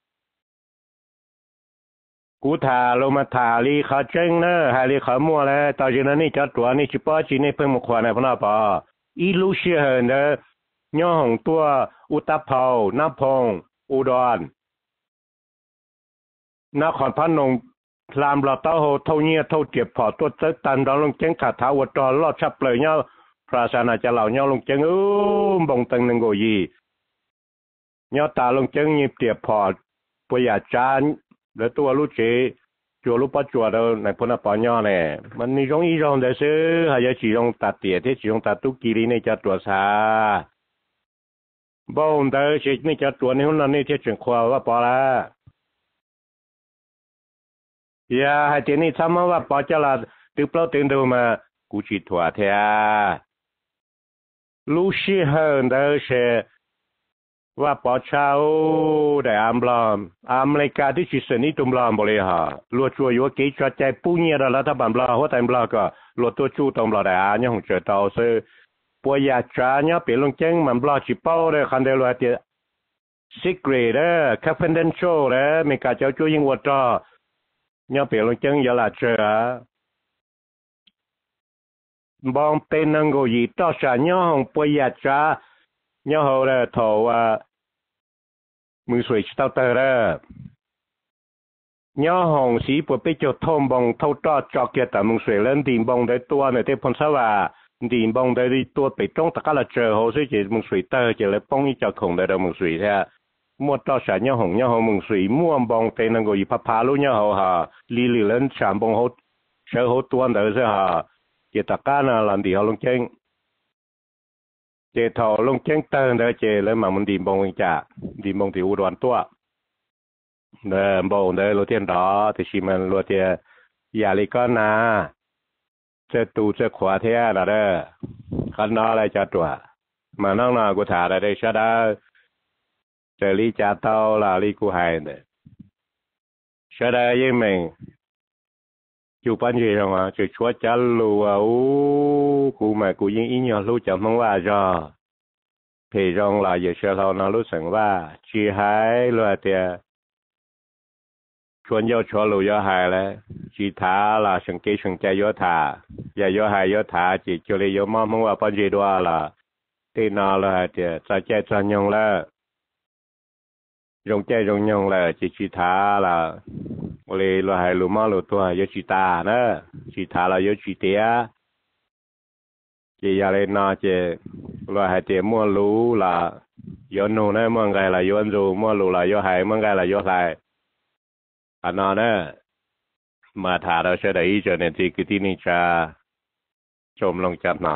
กูถาลงมาถาลีขาเจ้งเนอหาลีขามัวแล้วตอนนี้นี่จัดตัวนี่ชิป้าจีนี่เพิ่งมาขวานในพนักป่าอีลูเชียเนอย่อของตัวอุตภเปาน้ำพงอุดรนครพนมพรามเราเต้าโหเท่าเงี้ยเท่าเจ็บพอตัวเจ้าตันดอนลงเจ้งขาท้าวดอนลอดชับเลยเนาะพระสานาจะเหล่าเนาะลงเจ้งอู้บงตังหนึ่งโกยีเนาะตาลงเจ้งยิบเตียบพอปวยาจานแล้วตัวลูกเจจัวลูกปัจจัวเราในพนักปอนย่อเนี่ยมันมีรงอีรงเดซื้อหายจีรงตัดเตียที่จีรงตัดตุกีรีในจัดตัวซาบ่งเดอชินี่จัดตัวนี้หุ่นนั่นนี่ที่จึงขวาว่าพอละอย่าให้เจนี่ทำมาว่าพอจะละตึกเปล่าตึงดูมากูจิตถั่วเทียลูกชีเฮนเดอเชว่าปอเช้าได้อามบลอมอเมริกาที่ชิสนี่ตุมบลอมบริหารลัวชัวยัวกี่ชัวใจปูเนียแล้วถ้าบันบลอหัวใจบลอก็ลัวตัวจูตรงบลอได้เนี่ยคงเจอต่อซื้อปัวยาจ้าเนี่ยเปลี่ยนลงเจ้งมันบลอชิเป้าเลยคันเดียวเลยเดียซิกเรดเลยคาเฟนเดนโชเลยมีการเจ้าจูยิงวัวจ้าเนี่ยเปลี่ยนลงเจ้งยาลาเจอบองเป็นนังโกยีต่อชาเนี่ยคงปัวยาจ้าเนี่ยเขาเลยถอว่ามือสวยชิตาเตอร์เลยเนี่ยห้องสีปวดไปจดทอมบองเท่าต่อจอกเกียแต่มือสวยเล่นดีบองได้ตัวเนี่ยที่พนสว่าดีบองได้ตัวไปจ้องตะการละเจอเขาซึ่งจะมือสวยเตอร์จะเลยป้องอีเจ้าของได้เรามือสวยแท้มัวต่อชาเนี่ยห้องเนี่ยห้องมือสวยมั่วบองเป็นนังโกยีพับพาลุเนี่ยเขาฮะลีลีเล่นชามบองเขาเชื่อเขาตัวเดียวใช่ฮะจะตะการน่ะหลังดีเขาลงเจ้งเจทอลงเจ้งเตอร์ได้เจแล้วมามันดีบองอีจ่าดีบองที่อุดรตัวเดิมบองเดิมรถเทียนดอที่ชิมันรถเทียยาลิก้อนนาเจตูเจขวาเทียนะเด้อขันนออะไรจัดตัวมานั่งนากูถ่ายได้ชะดาเจลีจ่าเต้าลาลีกูหายเนี่ยชะดายิ่งมึงอยู่ปัญญาว่าจะช่วยจัลลูอ่ะโอ้กูมากูยิ่งอินยอรู้จักมั้งว่าจ้าเพจงลาเยเชลเรานารู้สึกว่าชีหายเลยเดียชวนยอชัวลูยอหายแล้วชีท้าลาสังเกตสังใจยอถาอย่ายอหายยอถาจิจุเลยยอมมั้งว่าปัญญาด้วยล่ะที่นาเลยเดียใจใจจันยงแล้วยงใจยงยงแล้วจิชีท้าล่ะเลยเราให้รู้มารู้ตัวยอชิตานะชิตาเรายอชิเตียจีอะไรน่าจะเราให้เตียมั่วรู้ละยอนูนะมั่งไงละยอนรู้มั่วรู้ละยอให้มั่งไงละยอใส่อันนั้นนะมาถาเราเชื่อได้จนในที่คือที่นี่จะชมลงจับหนา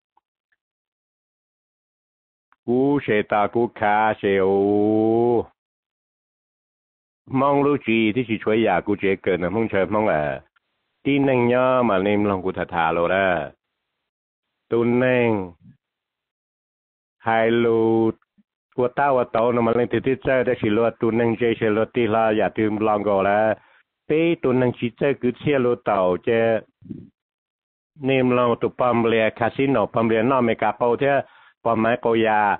กูเชตากูคาเชโอมองรู้จีที่ช่วยอยากกูเจเกินนะมึงเชิญมองแหละที่นั่งย่อมาเนมลองกูถาถาโลได้ตุนนั่งไฮลูกัวต้าวัตโตนมันเล่นที่ที่เจอได้ชิลวตุนนั่งเจชิลวตีลาอย่าตื่นลองก่อนแล้วเป้ตุนนั่งชิเจคือเชี่ยโลเต่าเจเนมลองตุปอมเลียคาสิโนปอมเลียนอเมกาโปเทปอมไม้โกยา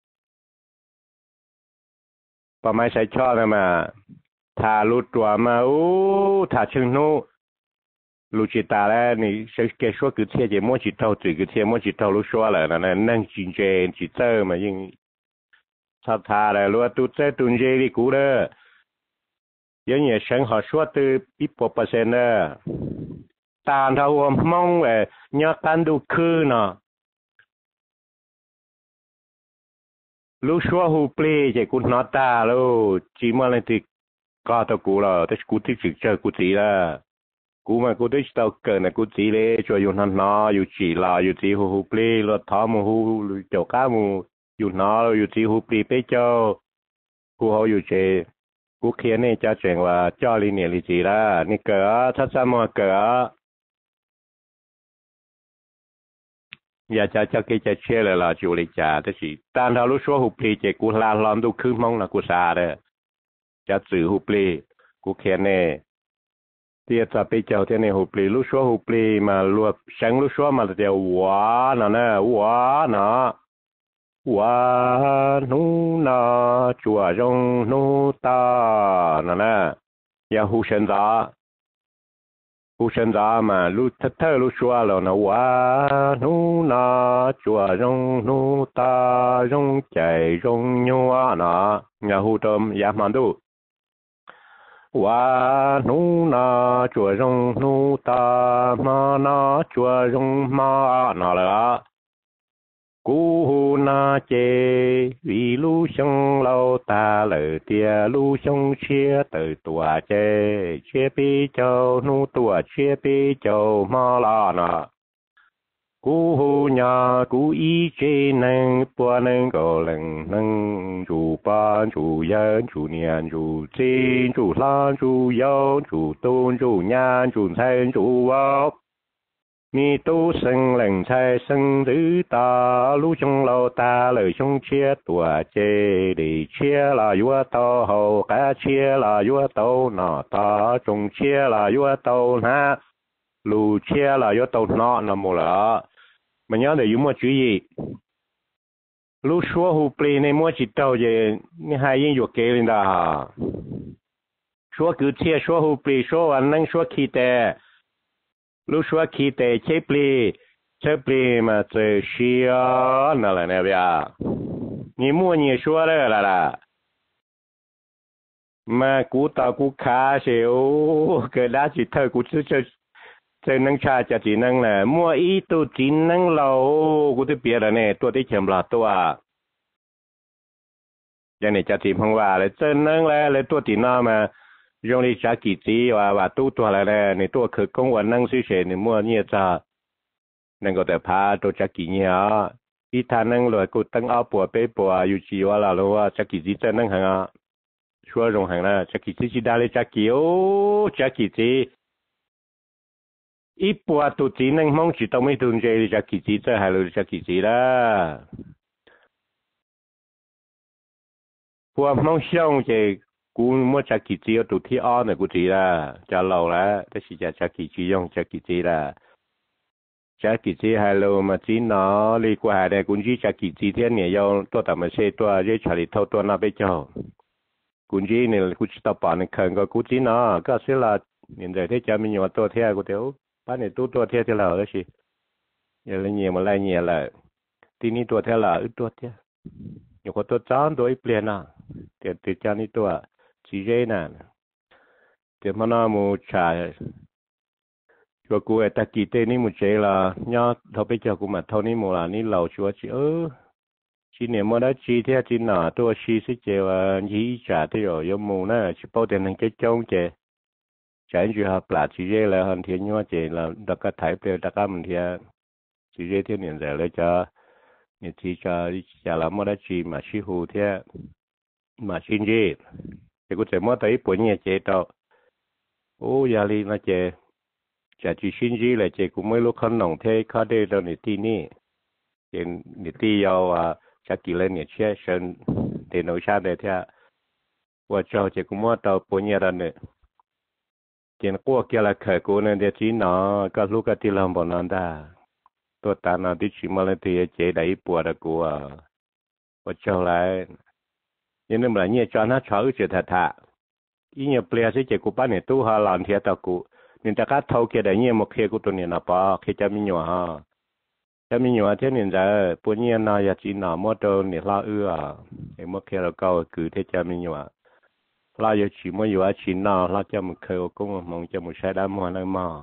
ปอมไม้ใช้ช่อนะมาทาลุตัวมาโอ้ทาเชิงโนลูจิตาแล้วนี่ใช้แกชัวคือเทียเจมั่วจิตเท่าจืดคือเทียมั่วจิตเท่าลูชัวเลยนะนั่นนั่งจินเจนจิตเตอร์มายิ่งทับทาเลยรู้ว่าตุ้เจตุนเจดีกูเด้อยังเนี่ยฉันหาชัวตือปีปเปอร์เซ็นต์เด้อตาเท่ามองเอ๋ยกันดูคือเนาะลูชัวหูปลีเจกุนอตาลูจีมาเลยติก็ตะกูละแต่กูที่จิเจอกูตีละกูมากูได้สตอกเกินนะกูตีเลยช่วยอยู่นั่นนาอยู่จีลาอยู่ที่หูปลีรถท้อมูหูเจ้าก้ามูอยู่นาอยู่ที่หูปลีไปเจ้ากูเขาอยู่เจกูเขียนนี่จะเจงว่าเจ้าลีเนี่ยลีจีละนี่เก๋อถ้าจะมาเก๋ออยากจะจะกิจเชื่อเลยล่ะจูลิจ่าแต่สิตานเรารู้ชัวหูปลีเจกูลาล้อมดูคืนมองนะกูซาเด้อจะสื่อหูปลีกูเขียนเนี่ยเที่จะไปเจ้าเที่ยในหูปลีลูกชัวหูปลีมาลวกฉันลูกชัวมาเดียวว้าน่ะนะว้านะว้านูนาจัวจงนูตาน่ะนะอย่าหูเชนจ้าหูเชนจ้ามาลูกเธอลูกชัวแล้วนะว้านูนาจัวจงนูตาจงใจจงยัวนะอย่าหูตมอย่ามันดูว่านูนาจัวจงนูตามานาจัวจงมานาละกูนาเจวิลูชงเราตาเลยเตียลูชงเชียเตยตัวเจเชียปีเจ้านูตัวเชียปีเจ้ามาลานากูญากูอีเจนังปัวนังก็ลังนังจูปานจูยันจูเนียนจูจีนจูลานจูยองจูตูนจูญานจูเซนจูวา mi tu sinh lệnh sai sinh tứ ta lu trong lâu ta lời trong chia tua chê để chia là vua tàu hậu cá chia là vua tàu nọ ta trong chia là vua tàu na lu chia là vua tàu nọ nằm một lỡ mà nhớ để dùng một chữ gì lu số hụp plei này mua chỉ tàu về hai yên vua kê lên đó số cứ chia số hụp plei số anh năng số khí tệ lúc số khi để chế pli chế pli mà chế xia nó là này vậy,你摸你说了啦啦，mà cú tao cú khá xíu cái đó chỉ thôi cú chứ chơi chơi năng cha cho chỉ năng là mua ít tu chỉ năng lâu cú tự biết là nè tôi đi chém là tôi, giờ này cho chỉ phong hòa là chơi năng là là tôi chỉ nó mà用你家几只话话都多来咧，你多去公园能是些你摸你咋能够得爬到家几年啊？一他能来个等阿婆背婆啊，有几话啦咯啊，家几只真能行啊？说容行啦，家几只是打咧家几哦，家几只一婆都只能蒙住到没东西，家几只真系咯，家几只啦。婆蒙想嘅。cú mua chắc kỳ chi ở tụ thi on này cú chỉ là cho lâu là đó chỉ chắc kỳ chi用chắc kỳ chi là chắc kỳ chi hai lô mà chỉ nó đi qua đây cũng chỉ chắc kỳ chi thiên này yêu tôi tạm mà xe tôi dễ trả lý thâu tôi nó bây giờ cũng chỉ này cú chỉ tập bản này khẩn có cú chỉ nó có sẽ là hiện tại thế cho mình nhiều tôi theo cú thiếu bán này tôi tôi theo theo là đó gì giờ là nhiều mà lại nhiều là tí ní tôi theo là ít tôi theo nhiều có tôi chán tôi liền à thì thì cho ní tôi chỉ dễ nè thì mà nó mua trà cho cô ấy ta kỳ tên ní mua chế là nhớ thâu bây giờ cô mà thâu ní mua là ní lẩu chúa chỉ ơ chỉ niệm mà đã chỉ theo chỉ nọ tôi chỉ sẽ chế là chỉ trà thế rồi yêu mua nè chỉ bao tiền hàng cái trống chế chẳng chỉ học là chỉ dễ là hơn thiên nhớ chế là đặc cái thái bèo đặc cái mình thì chỉ dễ thiên niệm rồi lấy cho như chỉ cho cho là mà đã chỉ mà chỉ hù thế mà xin gì thì cũng sẽ mất tới bốn nhà chế đó ô gia li nó chế chả chỉ xin gì là chế cũng mới lúc khăn nồng thế khó đây đâu để ti nè thì để ti vào à chả kỳ lên nhà chế sơn để nấu cha để thế và cho chế cũng mất tàu bốn nhà đó nữa chế qua kia là khởi cố nên để chỉ nó các lúc các ti làm bọn nó ta tôi ta nó đi chỉ mà lên thì chế đẩy bùa được của và cho lại nhưng mà nhiều cho nó chở chuyện thật thà ý nhiều plea sẽ chỉ của bạn này tu hà làm thiệt tao cụ nên ta cắt thâu kia đấy nhiều một khi của tụi này nó bỏ khi cho mình nhỏ ha cho mình nhỏ thế nên giờ bữa nhiều nó giờ chỉ nó mua đồ này lo ư à em một khi là câu cứ thế cho mình nhỏ lo giờ chỉ mua nhỏ chỉ nó lo cho một khi cũng mong cho một sai đam hoa nơi mà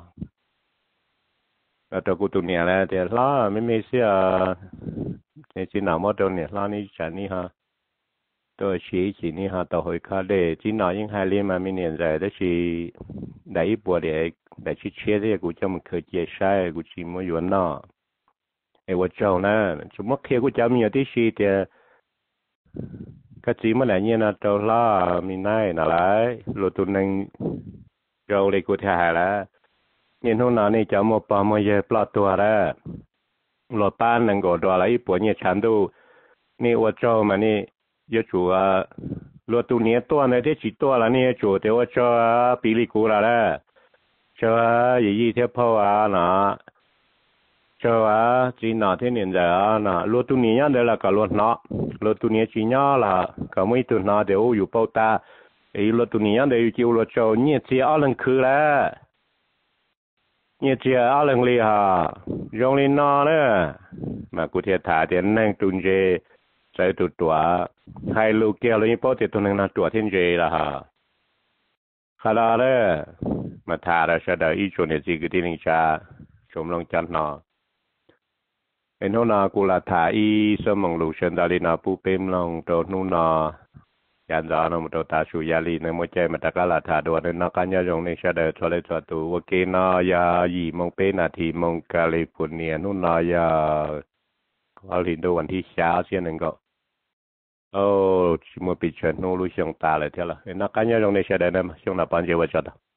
ở tụi tụi này là thì lo mấy mấy xí à thì chỉ nó mua đồ này lo ní chả ní ha tôi chỉ chỉ ní họ tàu hồi khá để chỉ nói những hai liên mà mình nhận ra đó chỉ đại bộ để để chỉ chia thì cũng cho mình khởi chia sai cũng chỉ muốn yuan nó ấy vợ chồng nè chúng mất kia cũng cho mình tí gì thì cái gì mà lại như là tàu lo mình này là lại rồi tụi mình rồi lại cũng thay là nhưng hôm nào này cho một bao nhiêu giờ plot tua ra rồi ban năng gọi đồ lại bộ nhiêu chán đâuนี่vợ chồng màนี่yêu chủ à, lúa tu nhẹ to này thế chỉ to là nè chủ thì tôi cho比例股啦啦，cho gì gì theo phao à nè, cho à chỉ nọ thế nên giờ nè lúa tu nhẹ đây là cả lúa nọ, lúa tu nhẹ chỉ nhỏ là cả mấy tu nọ đều có bao ta, ấy lúa tu nhẹ đều chịu lúa cho nhẹ chỉ ở lần khứ là, nhẹ chỉ ở lần li ha, dùng li nọ nữa, mà cụ thể thả tiền năng tuân chế sai tụt tua hai lô kia lấy bao tiền tụi nó tua thiên dễ là ha khá là đấy mà thà là sẽ đợi ý chuẩn để gì cái tin cha chúng long chăn nó em hôm nào cũng là thà ý sớm mong lũ sơn đại na pu pem long đồ nu nó dàn dò nó một đồ ta su gia li nên mỗi chơi mà ta cả là thà đồ nên nó cá nhân dùng nên sẽ đợi cho lấy cho tụ ok nó ya gì mong pe là thì mong California nu nó ya ở liền đồวันที่เช้าเช่นนั้นก็โอ้ชิมว่าปิดเชิญนู้รู้ช่วงตาเลยเท่าไหร่นักการเงินตรงนี้ใช้ได้ไหมช่วงนั้นปัญญาวัชระ